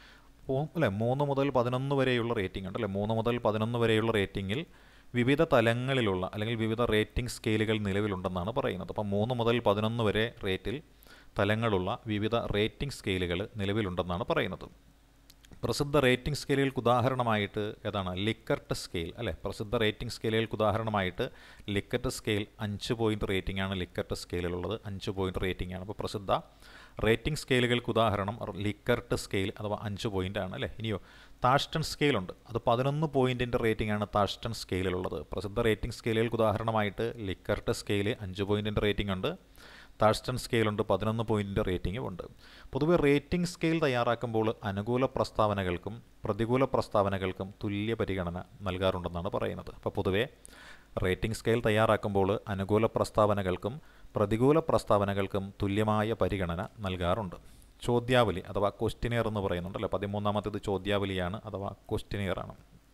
അല്ലേ 3 മുതൽ 11 വരെയുള്ള റേറ്റിംഗ് ഉണ്ട് അല്ലേ. 3 മുതൽ 11 വരെയുള്ള റേറ്റിംഗിൽ വിവിധ തലങ്ങളിലുള്ള അല്ലെങ്കിൽ വിവിധ റേറ്റിംഗ് സ്കെയിലുകൾ നിലവിലുണ്ടെന്നാണ് പറയുന്നത്. അപ്പോൾ 3 മുതൽ 11 വരെ റേറ്റിൽ തലങ്ങളുള്ള വിവിധ റേറ്റിംഗ് സ്കെയിലുകൾ നിലവിലുണ്ടെന്നാണ് പറയുന്നത്. പ്രസിദ്ധ റേറ്റിംഗ് സ്കെയിലുകൾക്ക് ഉദാഹരണമായിട്ട് ഏതാണ്? ലിക്കർട്ട് സ്കെയിൽ അല്ലേ. പ്രസിദ്ധ റേറ്റിംഗ് സ്കെയിലുകൾക്ക് ഉദാഹരണമായിട്ട് ലിക്കർട്ട് സ്കെയിൽ 5 പോയിൻ്റ് റേറ്റിംഗ് ആണ് ലിക്കർട്ട് സ്കെയിലുള്ളത്. 5 പോയിൻ്റ് റേറ്റിംഗ് ആണ്. അപ്പോൾ പ്രസിദ്ധ റേറ്റിംഗ് സ്കെയിലുകൾക്ക് ഉദാഹരണം ലിക്കർട്ട് സ്കെയിൽ അഥവാ 5 പോയിൻ്റ് ആണ് അല്ലേ. ഇനിയോ താഴ്സ്റ്റൺ സ്കെയിലുണ്ട്. അത് 11 പോയിൻറ്റിൻ്റെ റേറ്റിംഗ് ആണ് താഴ്സ്റ്റൺ സ്കെയിലിലുള്ളത്. പ്രസിദ്ധ റേറ്റിംഗ് സ്കെയിലുകൾക്ക് ഉദാഹരണമായിട്ട് ലിക്കർട്ട് സ്കെയിൽ 5 പോയിൻറ്റിൻ്റെ റേറ്റിംഗ് ഉണ്ട്. താഴ്സ്റ്റൺ സ്കെയിലുണ്ട്. 11 പോയിൻറ്റിൻ്റെ റേറ്റിംഗും ഉണ്ട്. പൊതുവെ റേറ്റിംഗ് സ്കെയിൽ തയ്യാറാക്കുമ്പോൾ അനുകൂല പ്രസ്താവനകൾക്കും പ്രതികൂല പ്രസ്താവനകൾക്കും തുല്യ പരിഗണന നൽകാറുണ്ടെന്നാണ് പറയുന്നത്. അപ്പോൾ പൊതുവെ റേറ്റിംഗ് സ്കെയിൽ തയ്യാറാക്കുമ്പോൾ അനുകൂല പ്രസ്താവനകൾക്കും പ്രതികൂല പ്രസ്താവനകൾക്കും തുല്യമായ പരിഗണന നൽകാറുണ്ട്. ചോദ്യാവലി അഥവാ ക്വസ്റ്റിനെയർ എന്ന് പറയുന്നുണ്ടല്ലോ. 13ാമത്തേത് ചോദ്യാവലിയാണ് അഥവാ ക്വസ്റ്റിനെയറാണ്.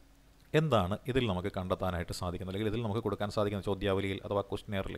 എന്താണ് ഇതിൽ നമുക്ക് കണ്ടെത്താനായിട്ട് സാധിക്കുന്നത് അല്ലെങ്കിൽ ഇതിൽ നമുക്ക് കൊടുക്കാൻ സാധിക്കുന്ന ചോദ്യാവലിയിൽ അഥവാ ക്വസ്റ്റിനെയറിൽ?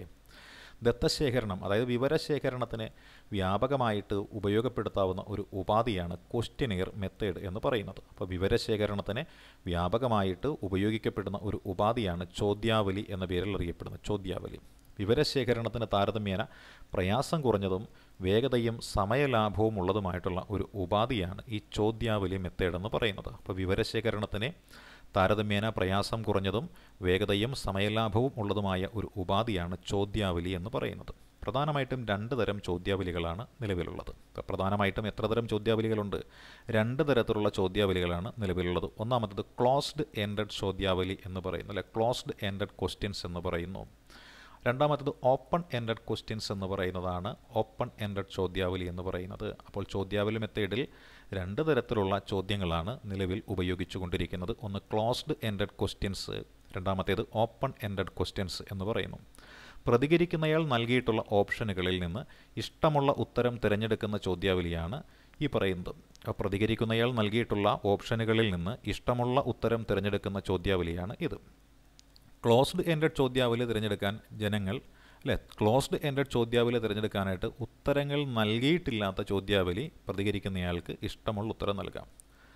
ദത്തശേഖരണം അതായത് വിവരശേഖരണത്തിന് വ്യാപകമായിട്ട് ഉപയോഗപ്പെടുത്താവുന്ന ഒരു ഉപാധിയാണ് ക്വസ്റ്റിനെയർ മെത്തേഡ് എന്ന് പറയുന്നത്. അപ്പോൾ വിവരശേഖരണത്തിന് വ്യാപകമായിട്ട് ഉപയോഗിക്കപ്പെടുന്ന ഒരു ഉപാധിയാണ് ചോദ്യാവലി എന്ന പേരിൽ അറിയപ്പെടുന്നത്. ചോദ്യാവലി വിവരശേഖരണത്തിന് താരതമ്യേന പ്രയാസം കുറഞ്ഞതും വേഗതയും സമയലാഭവും ഉള്ളതുമായിട്ടുള്ള ഒരു ഉപാധിയാണ് ഈ ചോദ്യാവലി മെത്തേഡ് എന്ന് പറയുന്നത്. അപ്പോൾ വിവരശേഖരണത്തിന് താരതമ്യേന പ്രയാസം കുറഞ്ഞതും വേഗതയും സമയലാഭവും ഉള്ളതുമായ ഒരു ഉപാധിയാണ് ചോദ്യാവലി എന്ന് പറയുന്നത്. പ്രധാനമായിട്ടും 2 തരം ചോദ്യാവലികളാണ് നിലവിലുള്ളത്. പ്രധാനമായിട്ടും എത്ര തരം ചോദ്യാവലികളുണ്ട്? 2 തരത്തിലുള്ള ചോദ്യാവലികളാണ് നിലവിലുള്ളത്. ഒന്നാമത്തേത് ക്ലോസ്ഡ് എൻഡഡ് ചോദ്യാവലി എന്ന് പറയുന്നു അല്ലെ. ക്ലോസ്ഡ് എൻഡഡ് ക്വസ്റ്റ്യൻസ് എന്ന് പറയുന്നു. രണ്ടാമത്തേത് ഓപ്പൺ എൻഡഡ് ക്വസ്റ്റ്യൻസ് എന്ന് പറയുന്നതാണ് ഓപ്പൺ എൻഡഡ് ചോദ്യാവലി എന്ന് പറയുന്നത്. അപ്പോൾ ചോദ്യാവലി മെത്തേഡിൽ 2 തരത്തിലുള്ള ചോദ്യങ്ങളാണ് നിലവിൽ ഉപയോഗിച്ചു കൊണ്ടിരിക്കുന്നത്. ഒന്ന് ക്ലോസ്ഡ് എൻഡഡ് ക്വസ്റ്റ്യൻസ്, രണ്ടാമത്തേത് ഓപ്പൺ എൻഡഡ് ക്വസ്റ്റ്യൻസ് എന്ന് പറയുന്നു. പ്രതികരിക്കുന്നയാൾ നൽകിയിട്ടുള്ള ഓപ്ഷനുകളിൽ നിന്ന് ഇഷ്ടമുള്ള ഉത്തരം തിരഞ്ഞെടുക്കുന്ന ചോദ്യാവലിയാണ് ഈ പറയുന്നത്. പ്രതികരിക്കുന്നയാൾ നൽകിയിട്ടുള്ള ഓപ്ഷനുകളിൽ നിന്ന് ഇഷ്ടമുള്ള ഉത്തരം തിരഞ്ഞെടുക്കുന്ന ചോദ്യാവലിയാണ് ഇത്. ക്ലോസ്ഡ് എൻഡഡ് ചോദ്യാവലി തിരഞ്ഞെടുക്കാൻ ജനങ്ങൾ ക്ലോസ്ഡ് എൻഡഡ് ചോദ്യാവലി തിരഞ്ഞെടുക്കാനായിട്ട് ഉത്തരങ്ങൾ നൽകിയിട്ടില്ലാത്ത ചോദ്യാവലി പ്രതികരിക്കുന്നയാൾക്ക് ഇഷ്ടമുള്ള ഉത്തരം നൽകാം.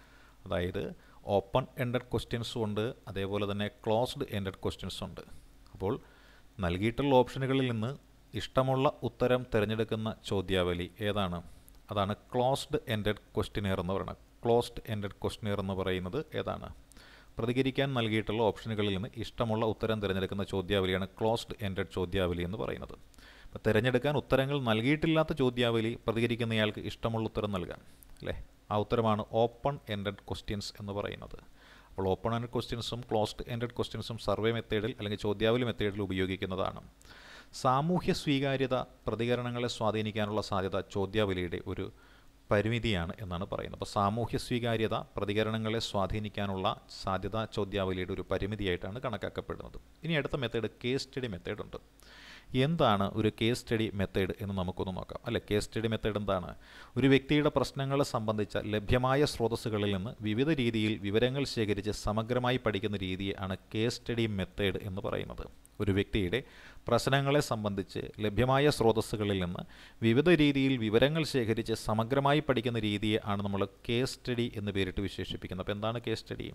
അതായത് ഓപ്പൺ എൻഡഡ് ക്വസ്റ്റ്യൻസും ഉണ്ട്, അതേപോലെ തന്നെ ക്ലോസ്ഡ് എൻഡഡ് ക്വസ്റ്റ്യൻസും ഉണ്ട്. അപ്പോൾ നൽകിയിട്ടുള്ള ഓപ്ഷനുകളിൽ നിന്ന് ഇഷ്ടമുള്ള ഉത്തരം തിരഞ്ഞെടുക്കുന്ന ചോദ്യാവലി ഏതാണ്? അതാണ് ക്ലോസ്ഡ് എൻഡഡ് ക്വസ്റ്റിനെയർ എന്ന് പറയുന്നത്. ക്ലോസ്ഡ് എൻഡഡ് ക്വസ്റ്റിനെയർ എന്ന് പറയുന്നത് ഏതാണ്? പ്രതികരിക്കാൻ നൽകിയിട്ടുള്ള ഓപ്ഷനുകളിൽ നിന്ന് ഇഷ്ടമുള്ള ഉത്തരം തിരഞ്ഞെടുക്കുന്ന ചോദ്യാവലിയാണ് ക്ലോസ്ഡ് എൻഡഡ് ചോദ്യാവലി എന്ന് പറയുന്നത്. അപ്പോൾ തിരഞ്ഞെടുക്കാൻ ഉത്തരങ്ങൾ നൽകിയിട്ടില്ലാത്ത ചോദ്യാവലി പ്രതികരിക്കുന്നയാൾക്ക് ഇഷ്ടമുള്ള ഉത്തരം നൽകാം അല്ലേ. ആ ഉത്തരമാണ് ഓപ്പൺ എൻഡഡ് ക്വസ്റ്റ്യൻസ് എന്ന് പറയുന്നത്. അപ്പോൾ ഓപ്പൺ എൻഡഡ് ക്വസ്റ്റ്യൻസും ക്ലോസ്ഡ് എൻഡഡ് ക്വസ്റ്റ്യൻസും സർവേ മെത്തേഡിൽ അല്ലെങ്കിൽ ചോദ്യാവലി മെത്തേഡിൽ ഉപയോഗിക്കുന്നതാണ്. സാമൂഹ്യ സ്വീകാര്യത പ്രതികരണങ്ങളെ സ്വാധീനിക്കാനുള്ള സാധ്യത ചോദ്യാവലിയുടെ ഒരു പരിമിതിയാണ് എന്നാണ് പറയുന്നത്. അപ്പോൾ സാമൂഹ്യ സ്വീകാര്യത പ്രതികരണങ്ങളെ സ്വാധീനിക്കാനുള്ള സാധ്യത ചോദ്യാവലിയുടെ ഒരു പരിമിതിയായിട്ടാണ് കണക്കാക്കപ്പെടുന്നത്. ഇനി അടുത്ത മെത്തേഡ് കേസ് സ്റ്റഡി മെത്തേഡ് ഉണ്ട്. എന്താണ് ഒരു കേസ് സ്റ്റഡി മെത്തേഡ് എന്ന് നമുക്കൊന്ന് നോക്കാം. അല്ലെ, കേസ് സ്റ്റഡി മെത്തേഡ് എന്താണ്? ഒരു വ്യക്തിയുടെ പ്രശ്നങ്ങളെ സംബന്ധിച്ച ലഭ്യമായ സ്രോതസ്സുകളിൽ നിന്ന് വിവിധ രീതിയിൽ വിവരങ്ങൾ ശേഖരിച്ച് സമഗ്രമായി പഠിക്കുന്ന രീതിയാണ് കേസ് സ്റ്റഡി മെത്തേഡ് എന്ന് പറയുന്നത്. ഒരു വ്യക്തിയുടെ പ്രശ്നങ്ങളെ സംബന്ധിച്ച് ലഭ്യമായ സ്രോതസ്സുകളിൽ നിന്ന് വിവിധ രീതിയിൽ വിവരങ്ങൾ ശേഖരിച്ച് സമഗ്രമായി പഠിക്കുന്ന രീതിയാണ് നമ്മൾ കേസ് സ്റ്റഡി എന്ന് പേരിട്ട് വിശേഷിപ്പിക്കുന്നത്. അപ്പോൾ എന്താണ് കേസ് സ്റ്റഡി?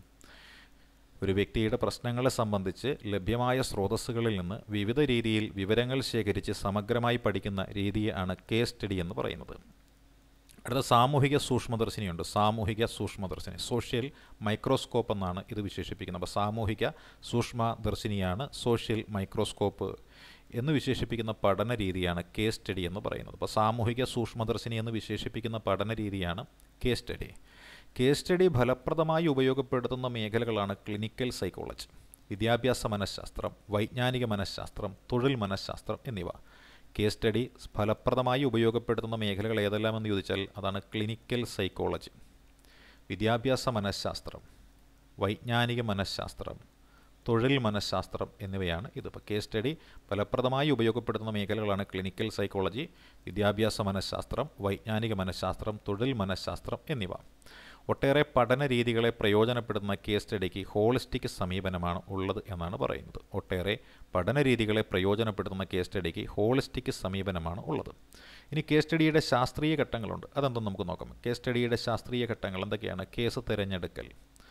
ഒരു വ്യക്തിയുടെ പ്രശ്നങ്ങളെ സംബന്ധിച്ച് ലഭ്യമായ സ്രോതസ്സുകളിൽ നിന്ന് വിവിധ രീതിയിൽ വിവരങ്ങൾ ശേഖരിച്ച് സമഗ്രമായി പഠിക്കുന്ന രീതിയാണ് കേസ് സ്റ്റഡി എന്ന് പറയുന്നത്. അടുത്ത സാമൂഹിക സൂക്ഷ്മദർശിനിയുണ്ട്. സാമൂഹിക സൂക്ഷ്മദർശിനി, സോഷ്യൽ മൈക്രോസ്കോപ്പ് എന്നാണ് ഇത് വിശേഷിപ്പിക്കുന്നത്. അപ്പോൾ സാമൂഹിക സൂക്ഷ്മദർശിനിയാണ് സോഷ്യൽ മൈക്രോസ്കോപ്പ് എന്ന് വിശേഷിപ്പിക്കുന്ന പഠന രീതിയാണ് കേസ് സ്റ്റഡി എന്ന് പറയുന്നത്. അപ്പോൾ സാമൂഹിക സൂക്ഷ്മദർശിനി എന്ന് വിശേഷിപ്പിക്കുന്ന പഠന രീതിയാണ് കേസ് സ്റ്റഡി. കേസ് സ്റ്റഡി ഫലപ്രദമായി ഉപയോഗപ്പെടുത്തുന്ന മേഖലകളാണ് ക്ലിനിക്കൽ സൈക്കോളജി, വിദ്യാഭ്യാസ മനഃശാസ്ത്രം, വൈജ്ഞാനിക മനഃശാസ്ത്രം, തൊഴിൽ മനഃശാസ്ത്രം എന്നിവ. കേസ് സ്റ്റഡി ഫലപ്രദമായി ഉപയോഗപ്പെടുത്തുന്ന മേഖലകൾ ഏതെല്ലാമെന്ന് ചോദിച്ചാൽ അതാണ് ക്ലിനിക്കൽ സൈക്കോളജി, വിദ്യാഭ്യാസ മനഃശാസ്ത്രം, വൈജ്ഞാനിക മനഃശാസ്ത്രം, തൊഴിൽ മനഃശാസ്ത്രം എന്നിവയാണ് ഇത്. ഇപ്പോൾ കേസ് സ്റ്റഡി ഫലപ്രദമായി ഉപയോഗപ്പെടുത്തുന്ന മേഖലകളാണ് ക്ലിനിക്കൽ സൈക്കോളജി, വിദ്യാഭ്യാസ മനഃശാസ്ത്രം, വൈജ്ഞാനിക മനഃശാസ്ത്രം, തൊഴിൽ മനഃശാസ്ത്രം എന്നിവ. ഒട്ടേറെ പഠന രീതികളെ പ്രയോജനപ്പെടുത്തുന്ന കേസ് സ്റ്റഡിക്ക് ഹോളിസ്റ്റിക് സമീപനമാണ് ഉള്ളത് എന്നാണ് പറയുന്നത്. ഒട്ടേറെ പഠന രീതികളെ പ്രയോജനപ്പെടുത്തുന്ന കേസ് സ്റ്റഡിക്ക് ഹോളിസ്റ്റിക് സമീപനമാണ് ഉള്ളത്. ഇനി കേസ് സ്റ്റഡിയുടെ ശാസ്ത്രീയ ഘട്ടങ്ങളുണ്ട്, അതെന്തെന്ന് നമുക്ക് നോക്കാം. കേസ് സ്റ്റഡിയുടെ ശാസ്ത്രീയ ഘട്ടങ്ങൾ എന്തൊക്കെയാണ്? കേസ് തിരഞ്ഞെടുക്കൽ,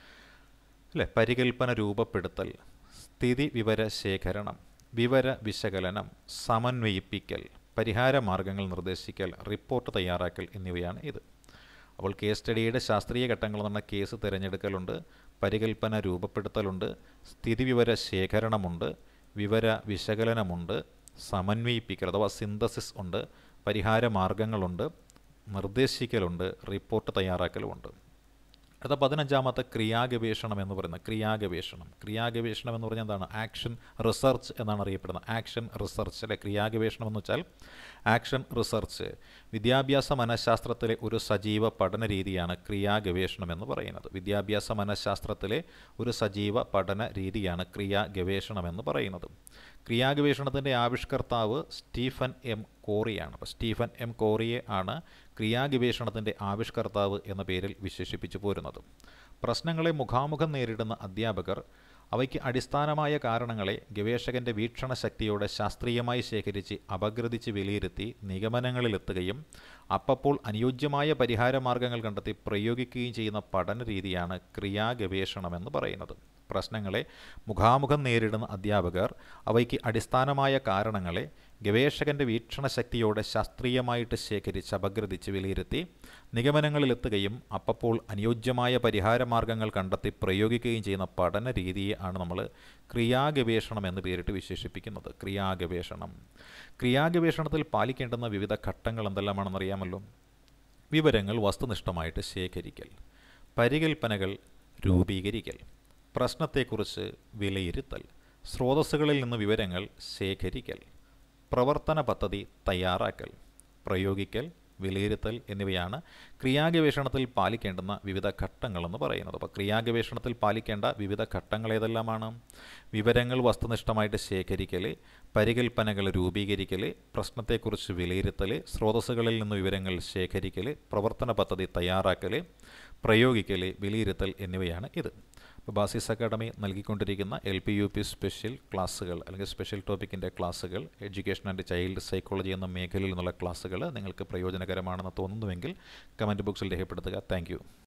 അല്ലേ, പരികൽപ്പന രൂപപ്പെടുത്തൽ, സ്ഥിതി വിവര ശേഖരണം, വിവര വിശകലനം, സമന്വയിപ്പിക്കൽ, പരിഹാര മാർഗങ്ങൾ നിർദ്ദേശിക്കൽ, റിപ്പോർട്ട് തയ്യാറാക്കൽ എന്നിവയാണ് ഇത്. അപ്പോൾ കേസ് സ്റ്റഡിയുടെ ശാസ്ത്രീയ ഘട്ടങ്ങൾ എന്ന് പറഞ്ഞാൽ കേസ് തിരഞ്ഞെടുക്കലുണ്ട്, പരികൽപ്പന രൂപപ്പെടുത്തലുണ്ട്, സ്ഥിതിവിവര ശേഖരണമുണ്ട്, വിവര വിശകലനമുണ്ട്, സമന്വയിപ്പിക്കൽ അഥവാ സിന്തസിസ് ഉണ്ട്, പരിഹാര മാർഗങ്ങളുണ്ട്, നിർദ്ദേശിക്കലുണ്ട്, റിപ്പോർട്ട് തയ്യാറാക്കലുമുണ്ട്. അടുത്ത 15ാമത്തെ ക്രിയാഗവേഷണം എന്ന് പറയുന്നത്. ക്രിയാഗവേഷണം എന്ന് പറഞ്ഞാൽ എന്താണ്? ആക്ഷൻ റിസർച്ച് എന്നാണ് അറിയപ്പെടുന്നത്. ആക്ഷൻ റിസർച്ച്, അല്ലെ, ക്രിയാഗവേഷണം എന്ന് വെച്ചാൽ ആക്ഷൻ റിസർച്ച്. വിദ്യാഭ്യാസ മനഃശാസ്ത്രത്തിലെ ഒരു സജീവ പഠന രീതിയാണ് ക്രിയാഗവേഷണം എന്ന് പറയുന്നത്. വിദ്യാഭ്യാസ മനഃശാസ്ത്രത്തിലെ ഒരു സജീവ പഠന രീതിയാണ് ക്രിയാഗവേഷണം എന്ന് പറയുന്നത്. ക്രിയാഗവേഷണത്തിൻ്റെ ആവിഷ്കർത്താവ് സ്റ്റീഫൻ എം കോറിയാണ്. അപ്പോൾ സ്റ്റീഫൻ എം കോറിയെ ആണ് ക്രിയാഗവേഷണത്തിൻ്റെ ആവിഷ്കർത്താവ് എന്ന പേരിൽ വിശേഷിപ്പിച്ചു പോരുന്നത്. പ്രശ്നങ്ങളെ മുഖാമുഖം നേരിടുന്ന അധ്യാപകർ അവയ്ക്ക് അടിസ്ഥാനമായ കാരണങ്ങളെ ഗവേഷകൻ്റെ വീക്ഷണശക്തിയോടെ ശാസ്ത്രീയമായി ശേഖരിച്ച് അപഗ്രഥിച്ച് വിലയിരുത്തി നിഗമനങ്ങളിലെത്തുകയും അപ്പോൾ അനുയോജ്യമായ പരിഹാരമാർഗങ്ങൾ കണ്ടെത്തി പ്രയോഗിക്കുകയും ചെയ്യുന്ന പഠന രീതിയാണ് ക്രിയാഗവേഷണമെന്ന് പറയുന്നത്. പ്രശ്നങ്ങളെ മുഖാമുഖം നേരിടുന്ന അധ്യാപകർ അവയ്ക്ക് അടിസ്ഥാനമായ കാരണങ്ങളെ ഗവേഷകൻ്റെ വീക്ഷണശക്തിയോടെ ശാസ്ത്രീയമായിട്ട് ശേഖരിച്ച് അപഗ്രഥിച്ച് വിലയിരുത്തി നിഗമനങ്ങളിലെത്തുകയും അപ്പോൾ അനുയോജ്യമായ പരിഹാരമാർഗങ്ങൾ കണ്ടെത്തി പ്രയോഗിക്കുകയും ചെയ്യുന്ന പഠന രീതിയാണ് നമ്മൾ ക്രിയാഗവേഷണം എന്ന് പേരിട്ട് വിശേഷിപ്പിക്കുന്നത്. ക്രിയാഗവേഷണത്തിൽ പാലിക്കേണ്ടുന്ന വിവിധ ഘട്ടങ്ങൾ എന്തെല്ലാമാണെന്നറിയാമല്ലോ. വിവരങ്ങൾ വസ്തുനിഷ്ഠമായിട്ട് ശേഖരിക്കൽ, പരികൽപ്പനകൾ രൂപീകരിക്കൽ, പ്രശ്നത്തെക്കുറിച്ച് വിലയിരുത്തൽ, സ്രോതസ്സുകളിൽ നിന്ന് വിവരങ്ങൾ ശേഖരിക്കൽ, പ്രവർത്തന പദ്ധതി തയ്യാറാക്കൽ, പ്രയോഗിക്കൽ, വിലയിരുത്തൽ എന്നിവയാണ് ക്രിയാഗവേഷണത്തിൽ പാലിക്കേണ്ടുന്ന വിവിധ ഘട്ടങ്ങളെന്ന് പറയുന്നത്. അപ്പോൾ ക്രിയാഗവേഷണത്തിൽ പാലിക്കേണ്ട വിവിധ ഘട്ടങ്ങൾ ഏതെല്ലാമാണ്? വിവരങ്ങൾ വസ്തുനിഷ്ഠമായിട്ട് ശേഖരിക്കൽ, പരികൽപ്പനകൾ രൂപീകരിക്കൽ, പ്രശ്നത്തെക്കുറിച്ച് വിലയിരുത്തൽ, സ്രോതസ്സുകളിൽ നിന്ന് വിവരങ്ങൾ ശേഖരിക്കൽ, പ്രവർത്തന പദ്ധതി തയ്യാറാക്കൽ, പ്രയോഗിക്കൽ, വിലയിരുത്തൽ എന്നിവയാണ് ഇത്. ഇപ്പോൾ ബാസിസ് അക്കാഡമി നൽകിക്കൊണ്ടിരിക്കുന്ന LP-UP സ്പെഷ്യൽ ക്ലാസ്സുകൾ അല്ലെങ്കിൽ സ്പെഷ്യൽ ടോപ്പിക്കിൻ്റെ ക്ലാസ്സുകൾ, എഡ്യൂക്കേഷൻ ആൻഡ് ചൈൽഡ് സൈക്കോളജി എന്ന മേഖലയിൽ നിന്നുള്ള ക്ലാസ്സുകൾ നിങ്ങൾക്ക് പ്രയോജനകരമാണെന്ന് തോന്നുന്നുവെങ്കിൽ കമൻറ്റ് ബോക്സിൽ രേഖപ്പെടുത്തുക. താങ്ക്